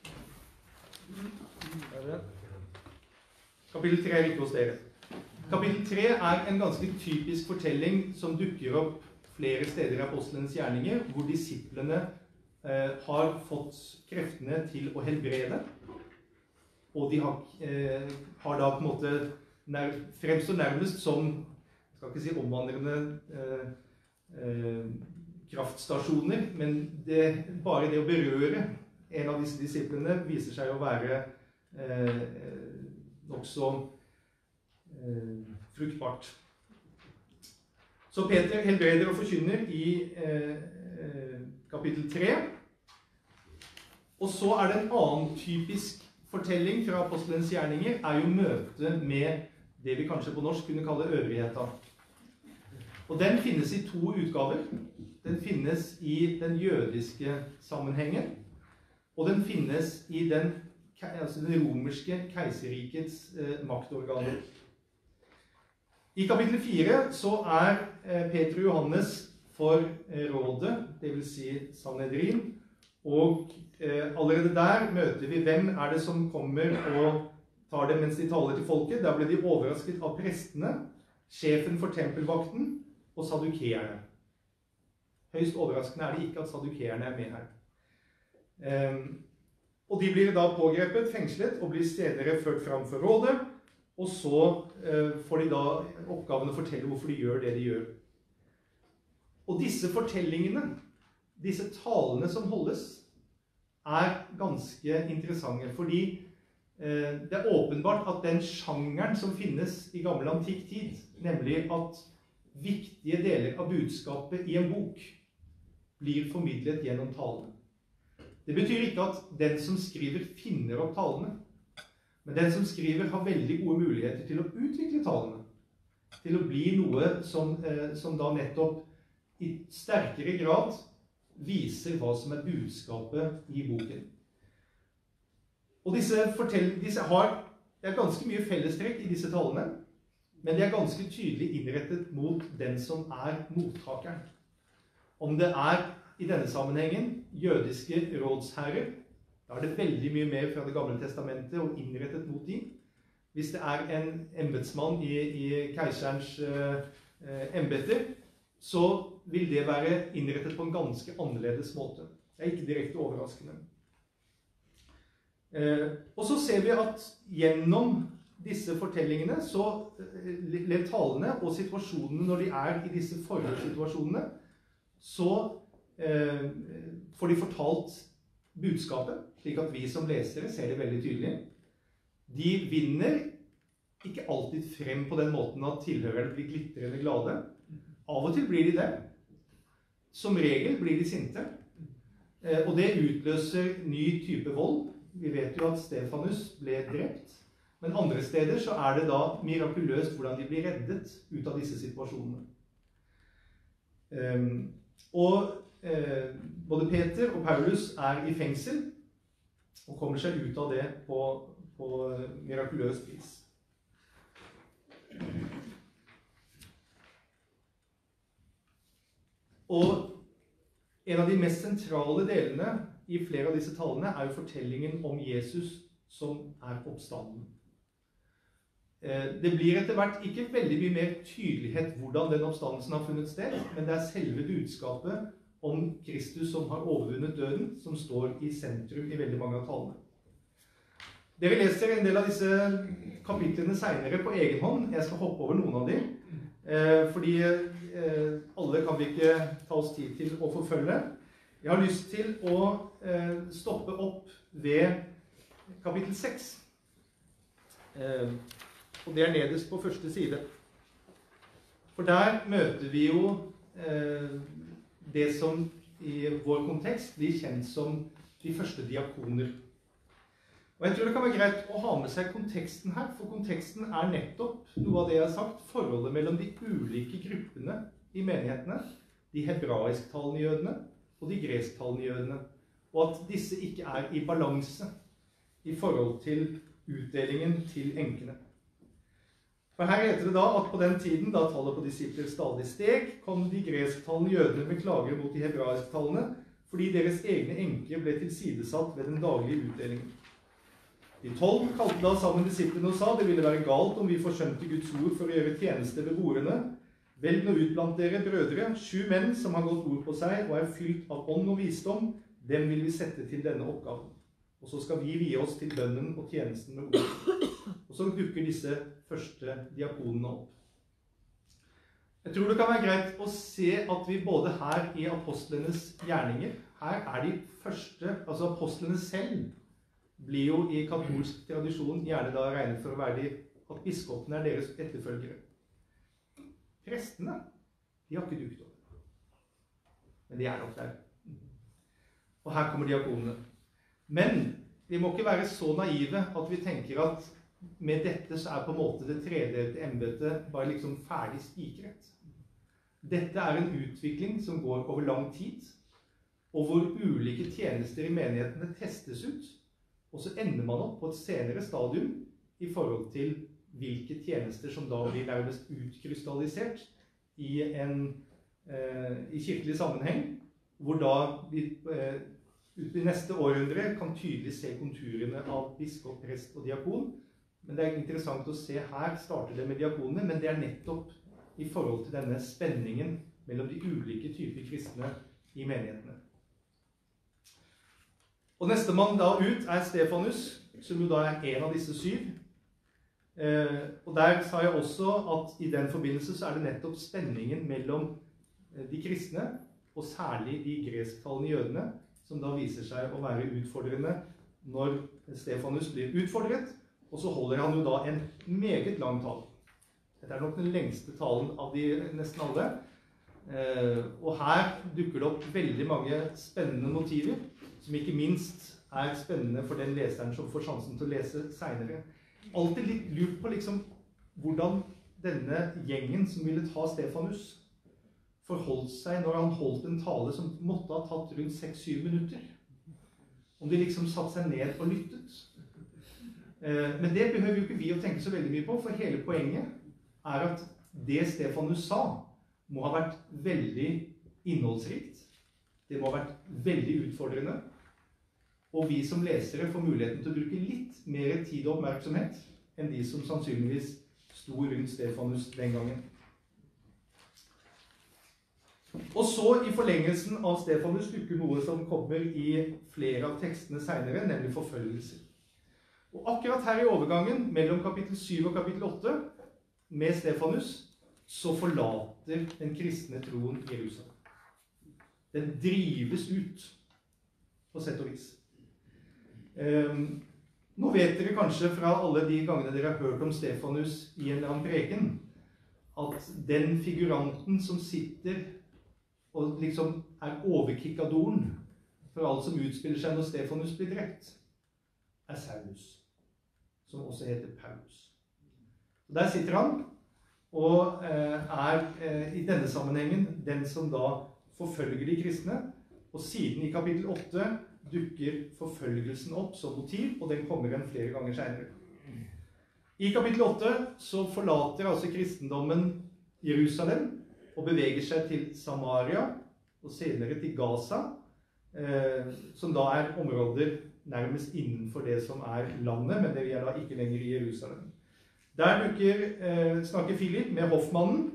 jeg har... Kapittel tre er ikke hos dere. Kapittel tre er en ganske typisk fortelling som dukker opp flere steder i apostlenes gjerninger, hvor disiplene eh, har fått kreftene til å helbrede, og de har, eh, har da på en måte nær, fremstår nærmest som jeg skal ikke si omvandrende eh, eh, kraftstasjoner, men det, bare det å berøre en av disse disiplene viser seg å være eh, nokså eh, fruktbart. Så Peter helbreder og forkynner i eh, kapittel tre. Og så er det en annen typisk fortelling fra apostlenes gjerninger, er jo møtet med det vi kanskje på norsk kunne kalle øvrigheta. Og den finnes i to utgaver. Den finnes i den jødiske sammenhengen, og den finnes i den, altså den romerske keiserrikets eh, maktorganer. I kapittel fire så er eh, Peter og Johannes for eh, rådet, det vil si Sanhedrin, og eh, allerede der møter vi hvem er det som kommer og tar det mens de taler til folket. Der ble de overrasket av prestene, sjefen for tempelvakten og sadukeerne. Høyst overraskende er det ikke at sadukeerne er med her. Um, og de blir da pågrepet, fengslet, og blir senere ført fram for rådet, og så uh, får de da oppgaven å fortelle hvorfor de gjør det de gjør. Og disse fortellingene, disse talene som holdes, er ganske interessante, fordi uh, det er åpenbart at den sjangeren som finnes i gammel antikk tid, nemlig at viktige deler av budskapet i en bok blir formidlet gjennom talene. Det betyr ikke at den som skriver finner opp talene, men den som skriver har veldig gode muligheter til å utvikle talene, til å bli noe som, eh, som da nettopp i sterkere grad viser hva som er budskapet i boken. Og disse, disse har, det er ganske mye fellestrekk i disse talene, men de er ganske tydelig innrettet mot den som er mottakeren. Om det er i denne sammenhengen jødiske rådsherrer, da er det veldig mye mer fra det gamle testamentet og innrettet mot dem. Hvis det er en embedsmann i, i keiserens eh, embeter, så vil det være innrettet på en ganske annerledes måte. Det er ikke direkte overraskende. Eh, og så ser vi at gjennom disse fortellingene, så eller talene og situasjonene når de er i disse forholdssituasjonene, så eh, får de fortalt budskapet, slik at vi som lesere ser det veldig tydelig. De vinner ikke alltid frem på den måten at tilhørerne blir glitrende glade. Av og til blir de det. Som regel blir de sinte. Eh, og det utløser ny type vold. Vi vet jo at Stefanus ble drept. Men andre steder så er det da mirakuløst hvordan de blir reddet ut av disse situasjonene. Um, og eh, både Peter og Paulus er i fengsel og kommer seg ut av det på, på mirakuløst vis. Og en av de mest sentrale delene i flere av disse talene er jo fortellingen om Jesus som er oppstanden. Det blir etter hvert ikke veldig mye mer tydelighet hvordan den oppstandelsen har funnet sted, men det er selve budskapet om Kristus som har overvunnet døden, som står i sentrum i veldig mange av talene. Dere leser en del av disse kapitlene senere på egen hånd. Jeg skal hoppe over noen av dem, fordi alle kan vi ikke ta oss tid til å forfølge. Jeg har lyst til å stoppe opp ved kapittel seks. Og det er nederst på første side. For der møter vi jo eh, det som i vår kontekst blir kjent som de første diakoner. Og jeg tror det kan være greit å ha med seg konteksten her, for konteksten er nettopp noe av det jeg har sagt, forholdet mellom de ulike gruppene i menighetene, de hebraisktalende jødene og de gresktalende jødene, og at disse ikke er i balanse i forhold til utdelingen til enkene. For her heter det da at på den tiden, da tallet på disipler stadig steg, kom de gresktalende jødene med klager mot de hebraisktalende, fordi deres egne enker ble tilsidesatt ved den daglige utdelingen. De tolv kalte da sammen disiplene og sa, det ville være galt om vi forskjønte Guds ord for å gjøre tjeneste ved bordene. Velg nå ut blant dere, brødre, sju menn som har gått ord på seg og er fylt av ånd og visdom, dem vil vi sette til denne oppgaven. Og så skal vi vie oss til bønnen og tjenesten med ord. Og så dukker disse første diakonene opp. Jeg tror det kan være greit å se at vi både her i apostlenes gjerninger, her er de første, altså apostlene selv, blir jo i katolsk tradisjon gjerne da regnet for å være de, at biskopene er deres etterfølgere. Prestene, de har ikke dukket opp. Men de er nok der. Og her kommer diakonene. Men vi må ikke være så naive at vi tenker at med dette så er på en måte det tredelte embetet bare liksom ferdig spikret. Dette er en utvikling som går over lang tid, og hvor ulike tjenester i menighetene testes ut, og så ender man opp på et senere stadium i forhold til hvilke tjenester som da blir nærmest utkrystallisert i en eh, i kirkelig sammenheng, hvor da vi eh, ut i neste århundre kan tydelig se konturene av biskop, prest og diakon. Men det er interessant å se her starter det med diakonene, men det er nettopp i forhold til denne spenningen mellom de ulike typer kristne i menighetene. Og neste mann da ut er Stefanus, som jo da er en av disse syv. Eh, og der sa jeg også at i den forbindelse så er det nettopp spenningen mellom de kristne, og særlig de gresktalende jødene, som da viser seg å være utfordrende når Stefanus blir utfordret, og så holder han jo da en meget lang tale. Dette er nok den lengste talen av de nesten alle. Eh, og her dukker det opp veldig mange spennende motiver, som ikke minst er spennende for den leseren som får sjansen til å lese senere. Alltid litt lurt på liksom hvordan denne gjengen som ville ta Stefanus forholdt seg når han holdt en tale som måtte ha tatt rundt seks syv minutter. Om de liksom satt seg ned og lyttet. Men det behøver jo ikke vi å tenke så veldig mye på, for hele poenget er at det Stefanus sa må ha vært veldig innholdsrikt. Det må ha vært veldig utfordrende. Og vi som lesere får muligheten til å bruke litt mer tid og oppmerksomhet enn de som sannsynligvis sto rundt Stefanus den gangen. Og så i forlengelsen av Stefanus dukker noe som kommer i flere av tekstene senere, nemlig forfølgelser. Og akkurat her i overgangen mellom kapittel syv og kapittel åtte med Stefanus, så forlater den kristne troen Jerusalem. Den drives ut, på sett og vis. Um, nå vet dere kanskje fra alle de gangene dere har hørt om Stefanus i en eller annen preken, at den figuranten som sitter og liksom er overkikadoren for alt som utspiller seg når Stefanus blir drept, er Saulus, som også heter Paulus. Der sitter han, og er i denne sammenhengen den som da forfølger de kristne, og siden i kapittel åtte dukker forfølgelsen opp som motiv, og den kommer igjen flere ganger senere. I kapittel åtte så forlater altså kristendommen Jerusalem, og beveger seg til Samaria, og senere til Gaza, eh, som da er områder nærmest innenfor det som er landet, men det er da ikke lenger i Jerusalem. Der dukker, eh, snakker Philip med hoffmannen,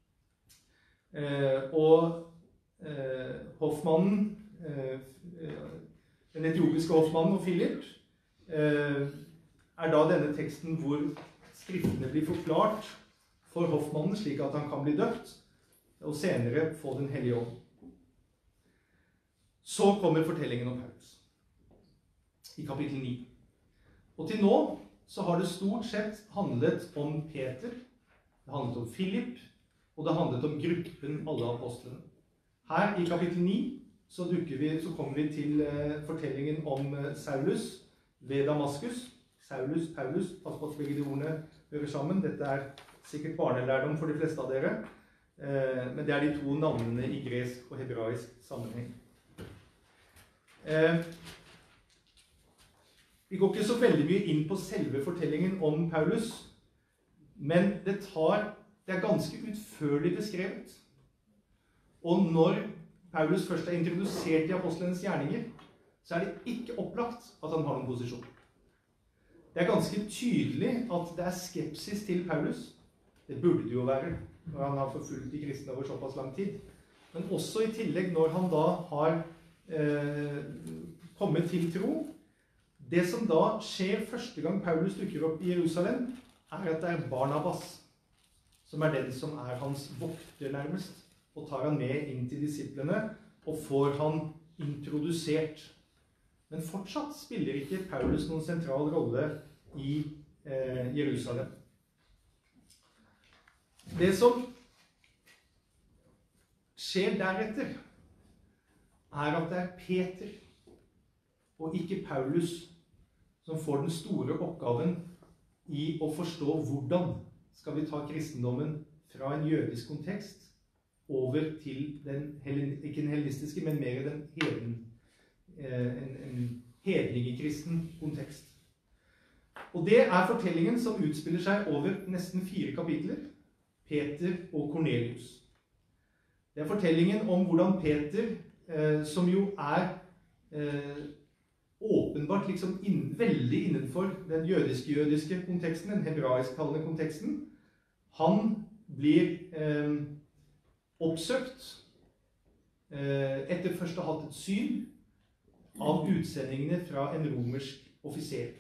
eh, og eh, hoffmannen, eh, den etiopiske hoffmannen og Philip, eh, er da denne teksten hvor skriftene blir forklart for hoffmannen, slik at han kan bli døpt, og senere få den hellige ånd. Så kommer fortellingen om Paulus, i kapittel ni. Og til nå så har det stort sett handlet om Peter, det handlet om Philip, og det handlet om gruppen alle apostlene. Her i kapittel ni så, vi, så kommer vi til eh, fortellingen om eh, Saulus ved Damaskus. Saulus, Paulus, pass på at begge de ordene hører sammen. Dette er sikkert barnelærdom for de fleste av dere, eh, men det er de to navnene i gresk og hebraisk sammenheng. Eh, Vi går ikke så veldig mye inn på selve fortellingen om Paulus, men det, tar, det er ganske utførlig beskrevet. Og når Paulus først er introdusert i apostlenes gjerninger, så er det ikke opplagt at han har noen posisjon. Det er ganske tydelig at det er skepsis til Paulus. Det burde det jo være, når han har forfulgt de kristne over såpass lang tid. Men også i tillegg når han da har eh, kommet til tro. Det som da skjer første gang Paulus dukker opp i Jerusalem, er at det er Barnabas, som er den som er hans vokter nærmest, og tar han med inn til disiplene, og får han introdusert. Men fortsatt spiller ikke Paulus noen sentral rolle i eh, Jerusalem. Det som skjer deretter, er at det er Peter, og ikke Paulus, som får den store oppgaven i å forstå hvordan skal vi ta kristendommen fra en jødisk kontekst over til den, ikke den hellenistiske, men mer den heden, en, en hedningekristen kontekst. Og det er fortellingen som utspiller seg over nesten fire kapitler, Peter og Cornelius. Det er fortellingen om hvordan Peter, som jo er åpenbart liksom inn, veldig innenfor den jødiske-jødiske konteksten, den hebraisk-talende konteksten. Han blir eh, oppsøkt eh, etter først å ha hatt et syn av utsendingene fra en romersk offiser.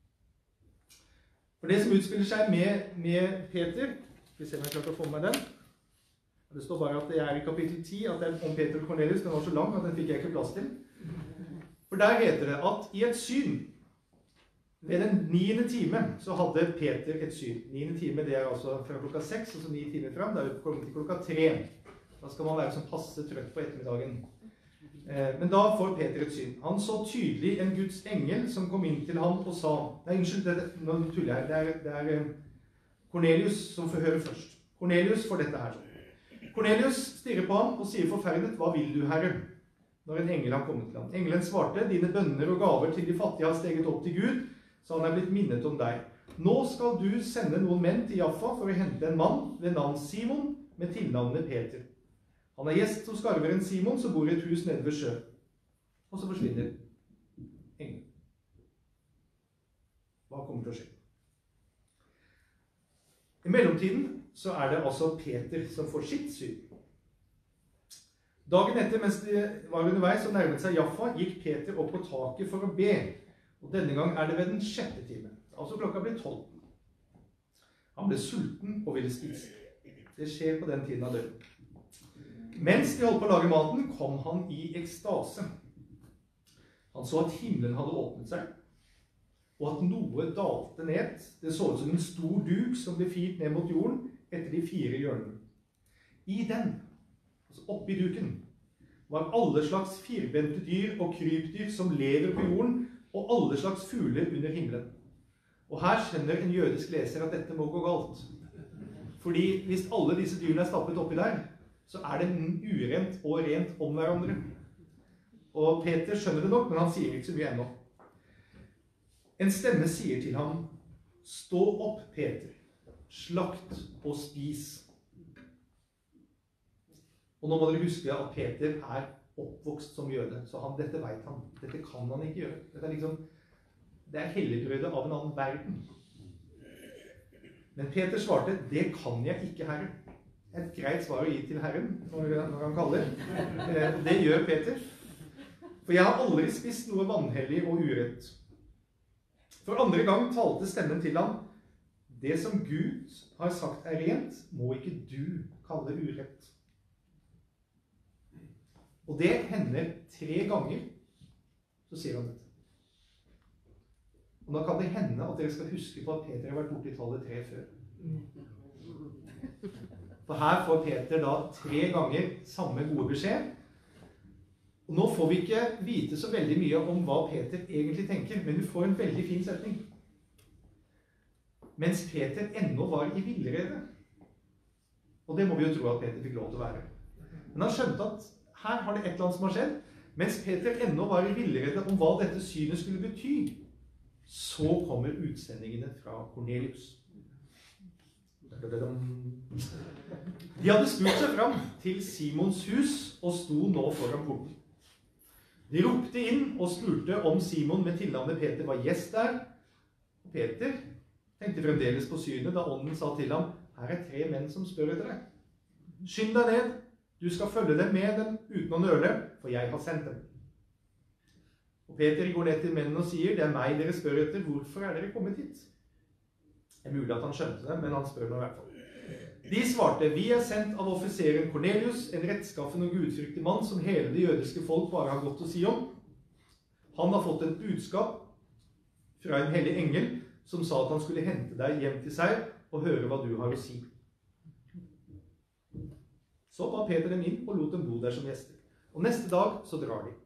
For det som utspiller seg med, med Peter, skal vi se om jeg klarte å få med den. Det står bare at det er i kapittel ti, at det er om Peter og Cornelius. Den var så lang at den fikk jeg ikke plass til. For der heter det at i et syn, ved den niende time, så hadde Peter et syn. Niende time, det er altså fra klokka seks, og så ni timer frem, det er jo kommet til klokka tre. Da skal man være sånn passe trøtt på ettermiddagen. Men da får Peter et syn. Han så tydelig en Guds engel som kom inn til ham og sa, nei, unnskyld, det, nå tuller jeg, det er, det er Cornelius som får høre først. Cornelius får dette her. Cornelius stirrer på ham og sier forferdet, hva vil du, Herre? Når en engel har kommet til ham. Engelen svarte, dine bønner og gaver til de fattige har steget opp til Gud, så han er blitt minnet om deg. Nå skal du sende noen menn til Jaffa for å hente en mann ved navn Simon med tilnavnet Peter. Han er gjest hos skarveren Simon, som bor i et hus nede ved sjø. Og så forsvinner engelen. Hva kommer til å skje? I mellomtiden så er det altså Peter som får sitt syn. Dagen etter, mens de var underveis og nærmet seg Jaffa, gikk Peter opp på taket for å be. Og denne gang er det ved den sjette time. Altså klokka blir tolv. Han ble sulten og ville spise. Det skjer på den tiden av døgnet. Mens de holdt på å lage maten, kom han i ekstase. Han så at himmelen hadde åpnet seg, og at noe dalte ned. Det så ut som en stor duk som ble firt ned mot jorden etter de fire hjørnene. I den, altså oppi duken, var alle slags firbente dyr og krypdyr som lever på jorden, og alle slags fugler under himmelen. Og her skjønner en jødisk leser at dette må gå galt. Fordi hvis alle disse dyrene er stappet oppi der, så er det urent og rent om hverandre. Og Peter skjønner det nok, men han sier ikke så mye ennå. En stemme sier til ham, «Stå opp, Peter, slakt og spis.» Og nå må dere huske at Peter er oppvokst som jøde, så han, dette vet han. Dette kan han ikke gjøre. Dette er liksom, det er helligbrødet av en annen verden. Men Peter svarte, «Det kan jeg ikke, Herre.» Et greit svar å gi til Herren når, når han kaller. Eh, det gjør Peter. For jeg har aldri spist noe vanhellig og urett. For andre gang talte stemmen til ham, «Det som Gud har sagt er rent, må ikke du kalle urett.» Og det hender tre ganger, så sier han dette. Og da kan det hende at dere skal huske på at Peter har vært borte i tallet tre før. For her får Peter da tre ganger samme gode beskjed. Og nå får vi ikke vite så veldig mye om hva Peter egentlig tenker, men vi får en veldig fin setning. Mens Peter ennå var i villrede. Og det må vi jo tro at Peter fikk lov til å være. Men han skjønte at her har det et eller annet som har skjedd. Mens Peter ennå var i villrede om hva dette synet skulle bety, så kommer utsendingene fra Cornelius. De hadde spurt seg fram til Simons hus og sto nå foran porten. De ropte inn og spurte om Simon med tilnavnet Peter var gjest der. Og Peter tenkte fremdeles på synet da ånden sa til ham, «Her er tre menn som spør etter deg. Skynd deg ned, du skal følge dem med dem uten å nøle, for jeg har sendt dem.» Og Peter går ned til mennene og sier, «Det er meg dere spør etter, hvorfor er dere kommet hit?» Det er mulig at han skjønte det, men han spør nå i hvert fall. De svarte, «Vi er sendt av offiseren Cornelius, en rettskaffen og gudfryktig mann som hele det jødiske folk bare har godt å si om. Han har fått et budskap fra en hellig engel som sa at han skulle hente deg hjem til seg og høre hva du har å si.» Så ba Peter dem inn og lot dem bo der som gjester. Og neste dag så drar de.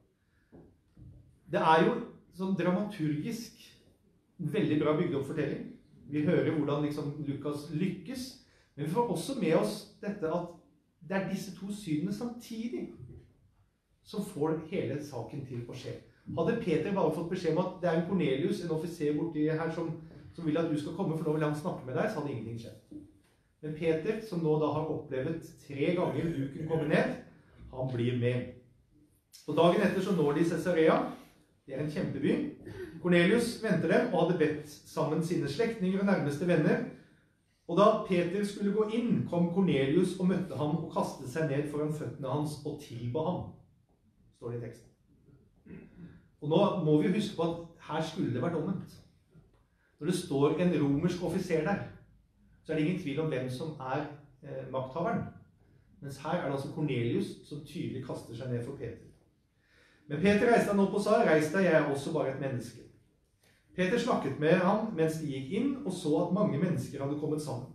Det er jo sånn dramaturgisk veldig bra bygd opp fortelling. Vi hører hvordan liksom Lukas lykkes, men vi får også med oss dette at det er disse to synene samtidig som får hele saken til å skje. Hadde Peter bare fått beskjed om at det er en Cornelius, en offiser borti her som, som vil at du skal komme, for nå vil han snakke med deg, så hadde ingenting skjedd. Men Peter, som nå da har opplevd tre ganger duken komme ned, han blir med. Og dagen etter så når de Caesarea. Det er en kjempeby. Cornelius venter dem og hadde bedt sammen sine slektninger og nærmeste venner. Og da Peter skulle gå inn, kom Cornelius og møtte ham og kastet seg ned foran føttene hans og tilba ham. Står det i teksten. Og nå må vi huske på at her skulle det vært omvendt. Når det står en romersk offiser der, så er det ingen tvil om hvem som er eh, makthaveren. Mens her er det altså Cornelius som tydelig kaster seg ned for Peter. Men Peter reiste han opp og sa, «Reis deg, jeg er også bare et menneske.» Peter snakket med ham mens de gikk inn og så at mange mennesker hadde kommet sammen.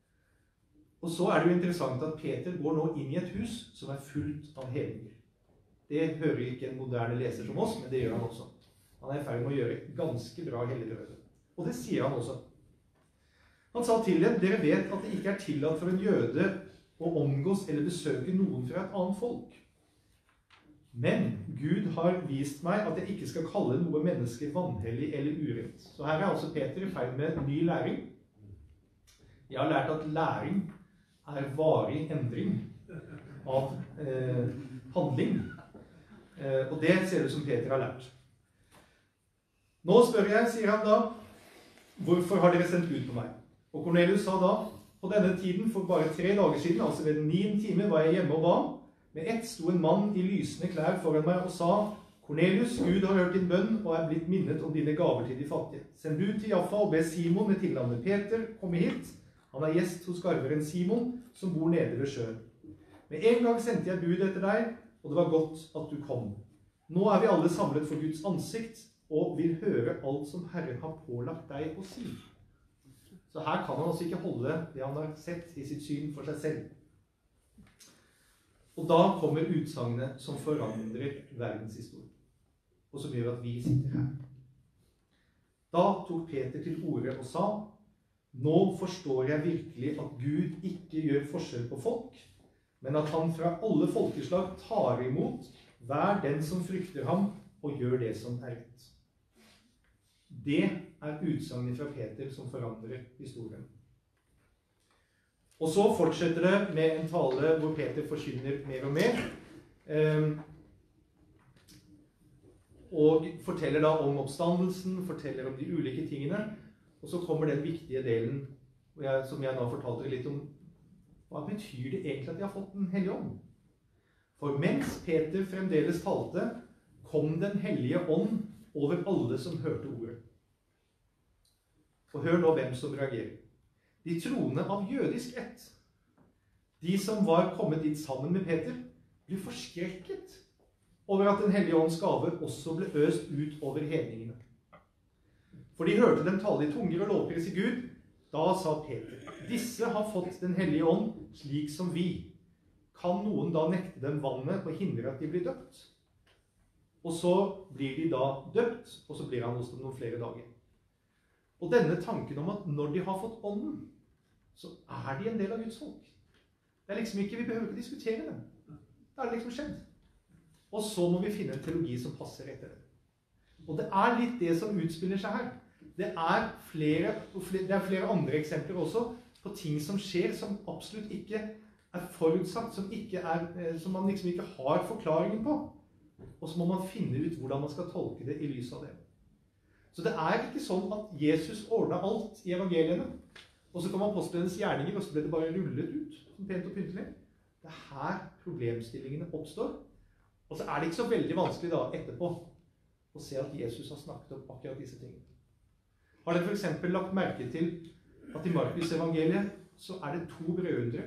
Og så er det jo interessant at Peter går nå inn i et hus som er fullt av hedninger. Det hører ikke en moderne leser som oss, men det gjør han også. Han er i ferd med å gjøre ganske bra helligbrød. Og det sier han også. Han sa til dem, «Dere vet at det ikke er tillatt for en jøde å omgås eller besøke noen fra et annet folk. Men Gud har vist meg at jeg ikke skal kalle noe menneske vanhellig eller urent.» Så her er altså Peter i ferd med ny læring. Jeg har lært at læring er varig endring av eh, handling. Eh, og det ser det ut som Peter har lært. «Nå spør jeg», sier han da, «hvorfor har dere sendt ut på meg?» Og Cornelius sa da, «På denne tiden, for bare tre dager siden, altså ved den niende time, var jeg hjemme og ba. Med ett sto en mann i lysende klær foran meg og sa, Kornelius, Gud har hørt din bønn og er blitt minnet om dine gaver til de fattige. Send bud til Jaffa og be Simon med tilnavnet Peter komme hit. Han er gjest hos garveren Simon, som bor nede ved sjøen. Med en gang sendte jeg bud etter deg, og det var godt at du kom. Nå er vi alle samlet for Guds ansikt, og vil høre alt som Herren har pålagt deg å si. Så her kan han altså ikke holde det han har sett i sitt syn for seg selv. Og da kommer utsagnet som forandrer verdenshistorien, og som gjør at vi sitter her. Da tok Peter til orde og sa, nå forstår jeg virkelig at Gud ikke gjør forskjell på folk, men at han fra alle folkeslag tar imot hver den som frykter ham og gjør det som er rett. Det er utsagnet fra Peter som forandrer historien. Og så fortsetter det med en tale hvor Peter forkynner mer og mer, og forteller da om oppstandelsen, forteller om de ulike tingene, og så kommer den viktige delen som jeg nå fortalte dere litt om. Hva betyr det egentlig at de har fått den hellige ånd? For mens Peter fremdeles talte, kom den hellige ånd over alle som hørte ordet. Og hør nå hvem som reagerer. De troende av jødisk ett, de som var kommet dit sammen med Peter, ble forskrekket over at den hellige ånds gave også ble øst ut over hedningene. For de hørte dem tale i tunger og lovprise Gud. Da sa Peter, disse har fått den hellige ånd slik som vi. Kan noen da nekte dem vannet og hindre at de blir døpt? Og så blir de da døpt, og så blir han hos dem noen flere dager. Og denne tanken om at når de har fått ånden, så er de en del av Guds folk. Det er liksom ikke, vi behøver ikke diskutere det. Det er liksom skjedd. Og så må vi finne en teologi som passer etter det. Og det er litt det som utspiller seg her. Det er flere, det er flere andre eksempler også på ting som skjer som absolutt ikke er forutsatt, som, ikke er, som man liksom ikke har forklaringen på. Og så må man finne ut hvordan man skal tolke det i lys av det. Så det er ikke sånn at Jesus ordnet alt i evangeliene, og så kom apostlenes gjerninger, og så ble det bare rullet ut, som pent og pyntelig. Det er her problemstillingene oppstår. Og så er det ikke så veldig vanskelig da, etterpå, å se at Jesus har snakket om akkurat disse tingene. Har dere for eksempel lagt merke til at i Markus evangeliet, så er det to brødundre.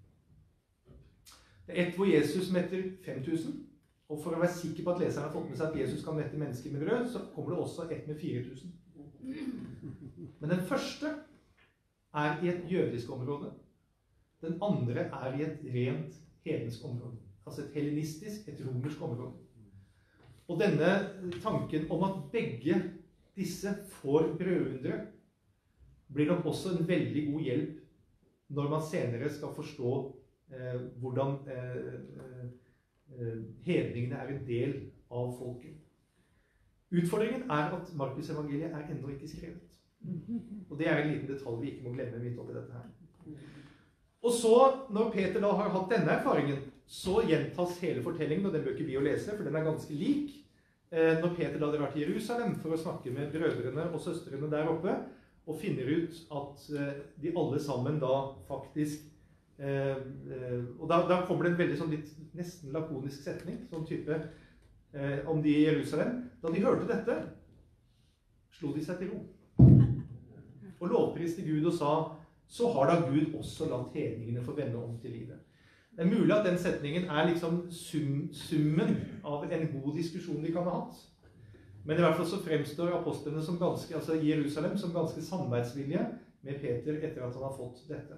Det er et hvor Jesus metter fem tusen, og for å være sikker på at leseren har fått med seg at Jesus kan mette mennesker med brød, så kommer det også et med fire tusen. Men den første er i et jødisk område. Den andre er i et rent hedensk område. Altså et hellenistisk, et romersk område. Og denne tanken om at begge disse får brødundre, blir nok også en veldig god hjelp når man senere skal forstå eh, hvordan eh, eh, hedningene er en del av folket. Utfordringen er at Markus evangeliet er ennå ikke skrevet. Og det er en liten detalj vi ikke må glemme midt oppi dette her. Og så, når Peter da har hatt denne erfaringen, så gjentas hele fortellingen, og den bør ikke vi å lese, for den er ganske lik. Eh, når Peter da hadde vært i Jerusalem for å snakke med brødrene og søstrene der oppe, og finner ut at eh, de alle sammen da faktisk eh, eh, og da, da kommer det en veldig sånn litt nesten lakonisk setning, sånn type eh, om de i Jerusalem. Da de hørte dette, slo de seg til ro. Og lovpriste Gud og sa, så har da Gud også latt hedningene få vende om til livet. Det er mulig at den setningen er liksom sum, summen av en god diskusjon de kan ha hatt. Men i hvert fall så fremstår apostlene som ganske, altså i Jerusalem som ganske samarbeidsvilje med Peter etter at han har fått dette.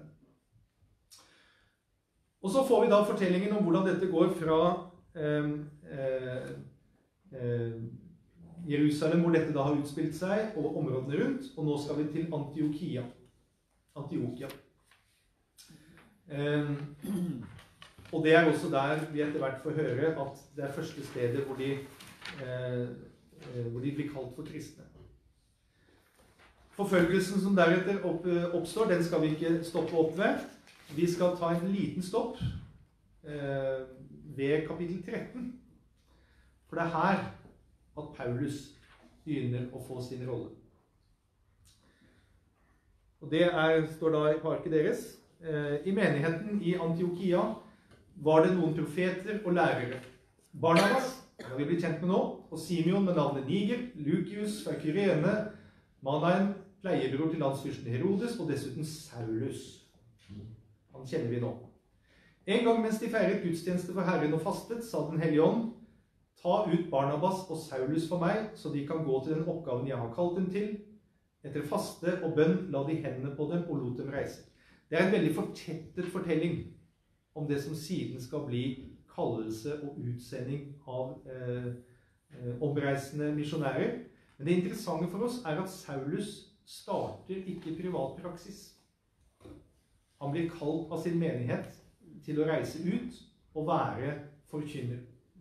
Og så får vi da fortellingen om hvordan dette går fra eh, eh, eh, Jerusalem, hvor dette da har utspilt seg, og områdene rundt, og nå skal vi til Antiokia. Antiokia. Eh, og det er også der vi etter hvert får høre at det er første stedet hvor de eh, hvor de blir kalt for kristne. Forfølgelsen som deretter opp, oppstår, den skal vi ikke stoppe opp ved. Vi skal ta en liten stopp eh, ved kapittel tretten. For det er her at Paulus begynner å få sin rolle. Og det er, står da i parket deres. Eh, I menigheten i Antiokia var det noen profeter og lærere. Barnabas, Han har vi blitt kjent med nå, og Simeon med navnet Niger, Lukius fra Kyrene, Manaen, pleiebror til landsfyrsten Herodes, og dessuten Saulus. Han kjenner vi nå. En gang mens de feiret gudstjeneste for Herren og fastet, sa den hellige ånd, ta ut Barnabas og Saulus for meg, så de kan gå til den oppgaven jeg har kalt dem til. Etter faste og bønn la de hendene på dem og lot dem reise. Det er en veldig fortettet fortelling om det som siden skal bli kallelse og utsending av eh, eh, omreisende misjonærer. Men det interessante for oss er at Saulus starter ikke privat praksis. Han blir kalt av sin menighet til å reise ut og være forkynner.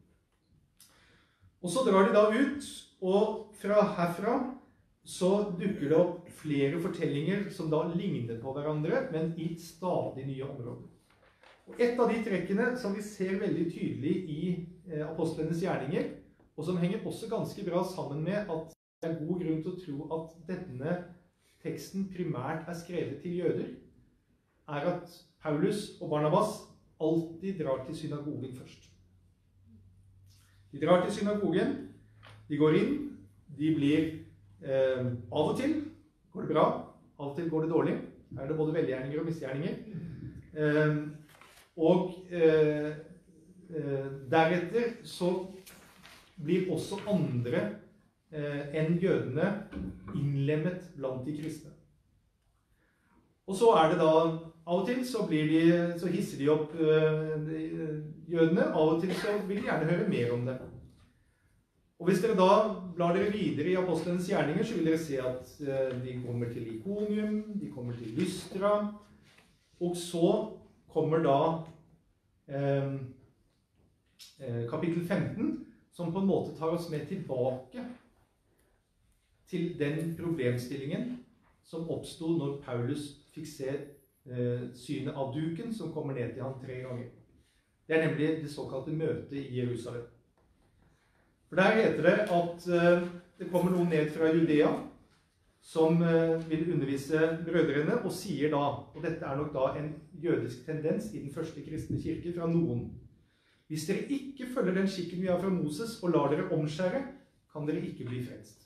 Og så drar de da ut, og fra herfra så dukker det opp flere fortellinger som da ligner på hverandre, men i stadig nye områder. Og et av de trekkene som vi ser veldig tydelig i eh, apostlenes gjerninger, og som henger også ganske bra sammen med at det er god grunn til å tro at denne teksten primært er skrevet til jøder, er at Paulus og Barnabas alltid drar til synagogen først. De drar til synagogen, de går inn, de blir eh, av og til går det bra, av og til går det dårlig. Her er det både velgjerninger og misgjerninger. Eh, og eh, eh, deretter så blir også andre eh, enn jødene innlemmet blant de kristne. Og så er det da, av og til så, blir de, så hisser de opp øh, de, jødene, av og til så vil de gjerne høre mer om det. Og hvis dere da blar dere videre i apostlenes gjerninger, så vil dere se at øh, de kommer til Ikonium, de kommer til Lystra, og så kommer da øh, øh, kapittel femten, som på en måte tar oss med tilbake til den problemstillingen som oppstod når Paulus fikk se eh, synet av duken som kommer ned til ham tre ganger. Det er nemlig det såkalte møtet i Jerusalem. For der heter det at eh, det kommer noen ned fra Judea som eh, vil undervise brødrene og sier da, og dette er nok da en jødisk tendens i den første kristne kirke fra noen, hvis dere ikke følger den skikken vi har fra Moses og lar dere omskjære, kan dere ikke bli frelst.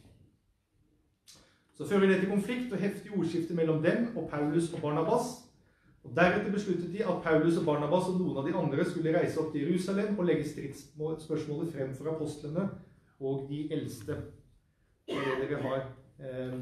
Så fører det til konflikt og heftig ordskifte mellom dem og Paulus og Barnabas. Og deretter besluttet de at Paulus og Barnabas og noen av de andre skulle reise opp til Jerusalem og legge stridsspørsmålet frem for apostlene og de eldste. Det dere har eh,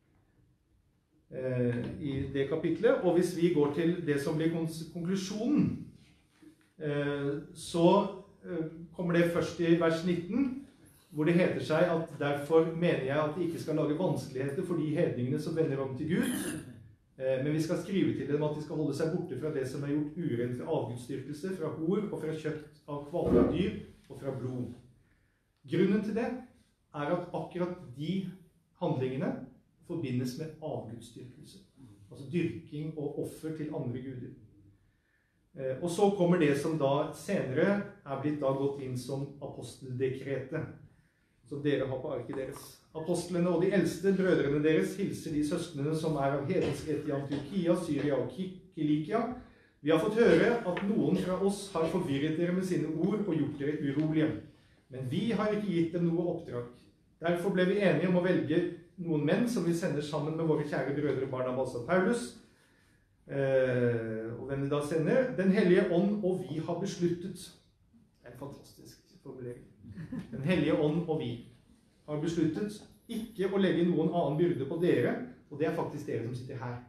eh, i det kapitlet. Og hvis vi går til det som blir konklusjonen, eh, så eh, kommer det først i vers nitten, hvor det heter seg at derfor mener jeg at de ikke skal lage vanskeligheter for de hedningene som vender om til Gud, men vi skal skrive til dem at de skal holde seg borte fra det som er gjort urent fra avgudsdyrkelse, fra hor og fra kjøtt av kvaldyr og fra blod. Grunnen til det er at akkurat de handlingene forbindes med avgudsdyrkelse, altså dyrking og offer til andre guder. Og så kommer det som da senere er blitt da gått inn som aposteldekretet, som dere har på arket deres. Apostlene og de eldste brødrene deres hilser de søsknene som er av hedenskhet i Antiokia, Syria og Kilikia. Vi har fått høre at noen fra oss har forvirret dere med sine ord og gjort dere urolige. Men vi har ikke gitt dem noe oppdrag. Derfor ble vi enige om å velge noen menn som vi sender sammen med våre kjære brødre Barnabas og Paulus. Eh, og hvem de da sender? Den hellige ånd og vi har besluttet. Det er en fantastisk formulering. Den hellige ånd og vi har besluttet ikke å legge noen annen byrde på dere, og det er faktisk dere som sitter her,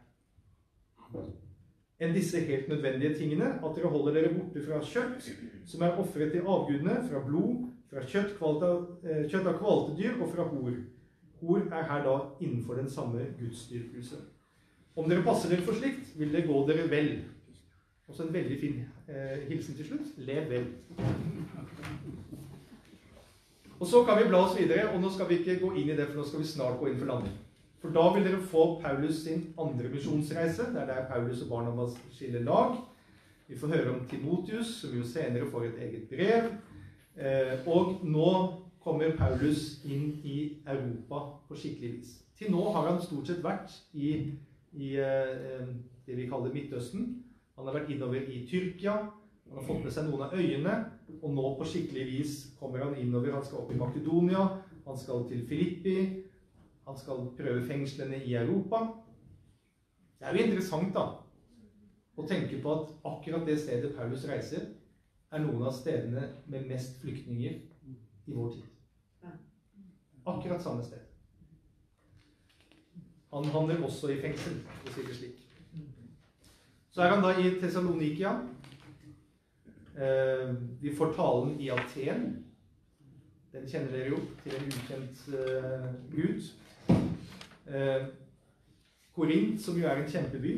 enn disse helt nødvendige tingene, at dere holder dere borte fra kjøtt, som er offret til avgudene, fra blod, fra kjøtt, av, eh, kjøtt av kvaltedyr og fra hor. Hor er her da innenfor den samme gudsdyrkelse. Om dere passer dere for slikt, vil det gå dere vel. Også en veldig fin eh, hilsen til slutt. Lev vel. Og så kan vi bla oss videre, og nå skal vi ikke gå inn i det, for nå skal vi snart gå inn for landing. For da vil dere få Paulus sin andre misjonsreise, det er der Paulus og Barnabas skiller lag. Vi får høre om Timotius, som jo senere får et eget brev. Eh, og nå kommer Paulus inn i Europa på skikkelig vis. Til nå har han stort sett vært i, i eh, det vi kaller Midtøsten. Han har vært innover i Tyrkia, han har fått med seg noen av øyene, Og nå på skikkelig vis kommer han innover. Han skal opp i Makedonia, han skal til Filippi, han skal prøve fengslene i Europa. Det er jo interessant da, å tenke på at akkurat det stedet Paulus reiser, er noen av stedene med mest flyktninger i vår tid. Akkurat samme sted. Han handler også i fengsel, for å si det slik. Så er han da i Thessalonikia. Eh, vi får talen i Aten. Den kjenner dere jo til en ukjent eh, Gud. Eh, Korint, som jo er en kjempeby.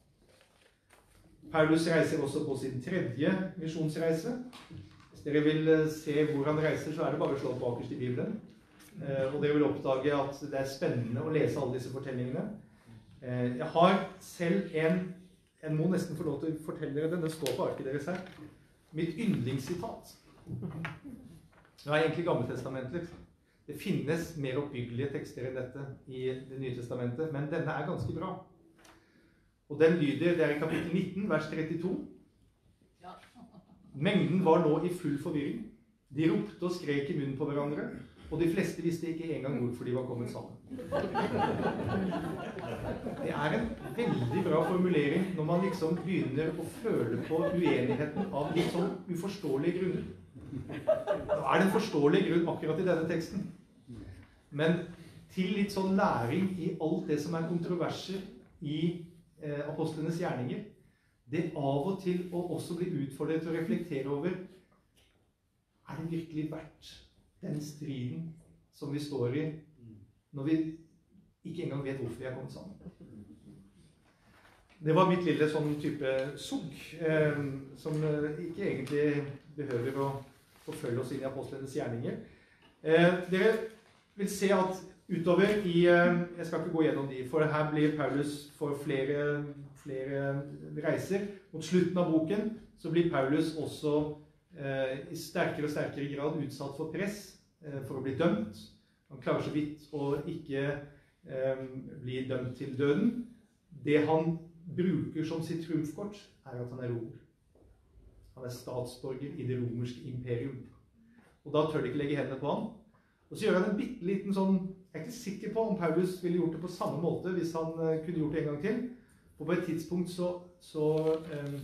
Paulus reiser også på sin tredje misjonsreise. Hvis dere vil se hvor han reiser, så er det bare å slå opp bakerst i Bibelen. Eh, og dere vil oppdage at det er spennende å lese alle disse fortellingene. Eh, jeg har selv en, jeg må nesten få lov til å fortelle dere den, den står på arket deres her. Mitt yndlingssitat. Det er egentlig Gammeltestamentet. Det finnes mer oppbyggelige tekster enn dette i Det nye testamentet, men denne er ganske bra. Og den lyder, det er i kapittel nitten, vers trettito. Mengden var nå i full forvirring. De ropte og skrek i munnen på hverandre, og de fleste visste ikke engang hvorfor de var kommet sammen. Det er en veldig bra formulering når man liksom begynner å føle på uenigheten av litt sånn uforståelige grunner. Da er det en forståelig grunn akkurat i denne teksten. Men til litt sånn læring i alt det som er kontroverser i eh, apostlenes gjerninger, det av og til å også bli utfordret til å reflektere over, er det virkelig verdt den striden som vi står i, når vi ikke engang vet hvorfor vi er kommet sammen? Det var mitt lille sånn type sugg, eh, som ikke egentlig behøver å forfølge oss inn i apostlenes gjerninger. Eh, dere vil se at utover i, eh, jeg skal ikke gå gjennom de, for her blir Paulus for flere, flere reiser. Mot slutten av boken så blir Paulus også eh, i sterkere og sterkere grad utsatt for press eh, for å bli dømt. Han klarer så vidt å ikke eh, bli dømt til døden. Det han bruker som sitt trumfkort er at han er romer. Han er statsborger i det romerske imperium. Og da tør de ikke legge hendene på han. Og så gjør han en bitteliten sånn, jeg er ikke sikker på om Paulus ville gjort det på samme måte hvis han uh, kunne gjort det en gang til. Og på et tidspunkt så, så um,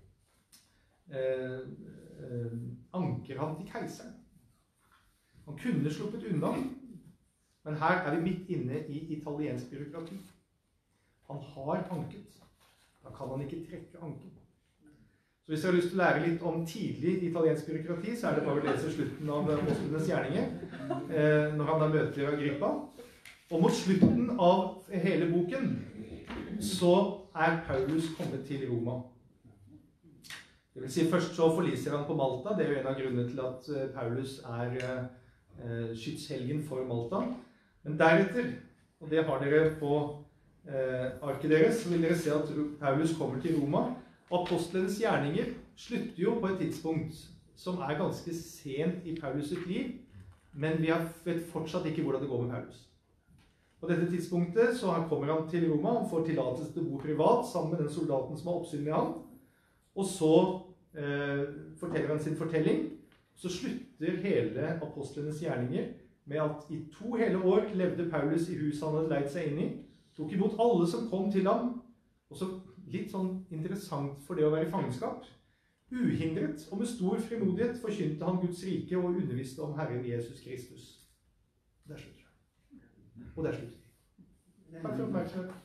uh, uh, anker han til keiseren. Han kunne sluppet unna, men her er vi midt inne i italiensk byråkrati. Han har anket. Da kan han ikke trekke anken. Så hvis dere har lyst til å lære litt om tidlig italiensk byråkrati, så er det bare å lese slutten av apostlenes gjerninger, eh, når han da møter Agrippa. Og mot slutten av hele boken, så er Paulus kommet til Roma. Det vil si, først så forliser han på Malta. Det er jo en av grunnene til at Paulus er eh, skytshelgen for Malta. Men deretter, og det har dere på eh, arket deres, så vil dere se at Paulus kommer til Roma. Apostlenes gjerninger slutter jo på et tidspunkt som er ganske sent i Paulus sitt liv, men vi vet fortsatt ikke hvordan det går med Paulus. På dette tidspunktet så kommer han til Roma, han får tillatelse til å bo privat sammen med den soldaten som har oppsyn med han, og så eh, forteller han sin fortelling. Så slutter hele apostlenes gjerninger med at i to hele år levde Paulus i huset han hadde leid seg inn i, tok imot alle som kom til ham, og så litt sånn interessant for det å være i fangenskap. Uhindret og med stor frimodighet forkynte han Guds rike og underviste om Herren Jesus Kristus. Det er slutt. Og det er slutt. Takk for oppmerksomheten.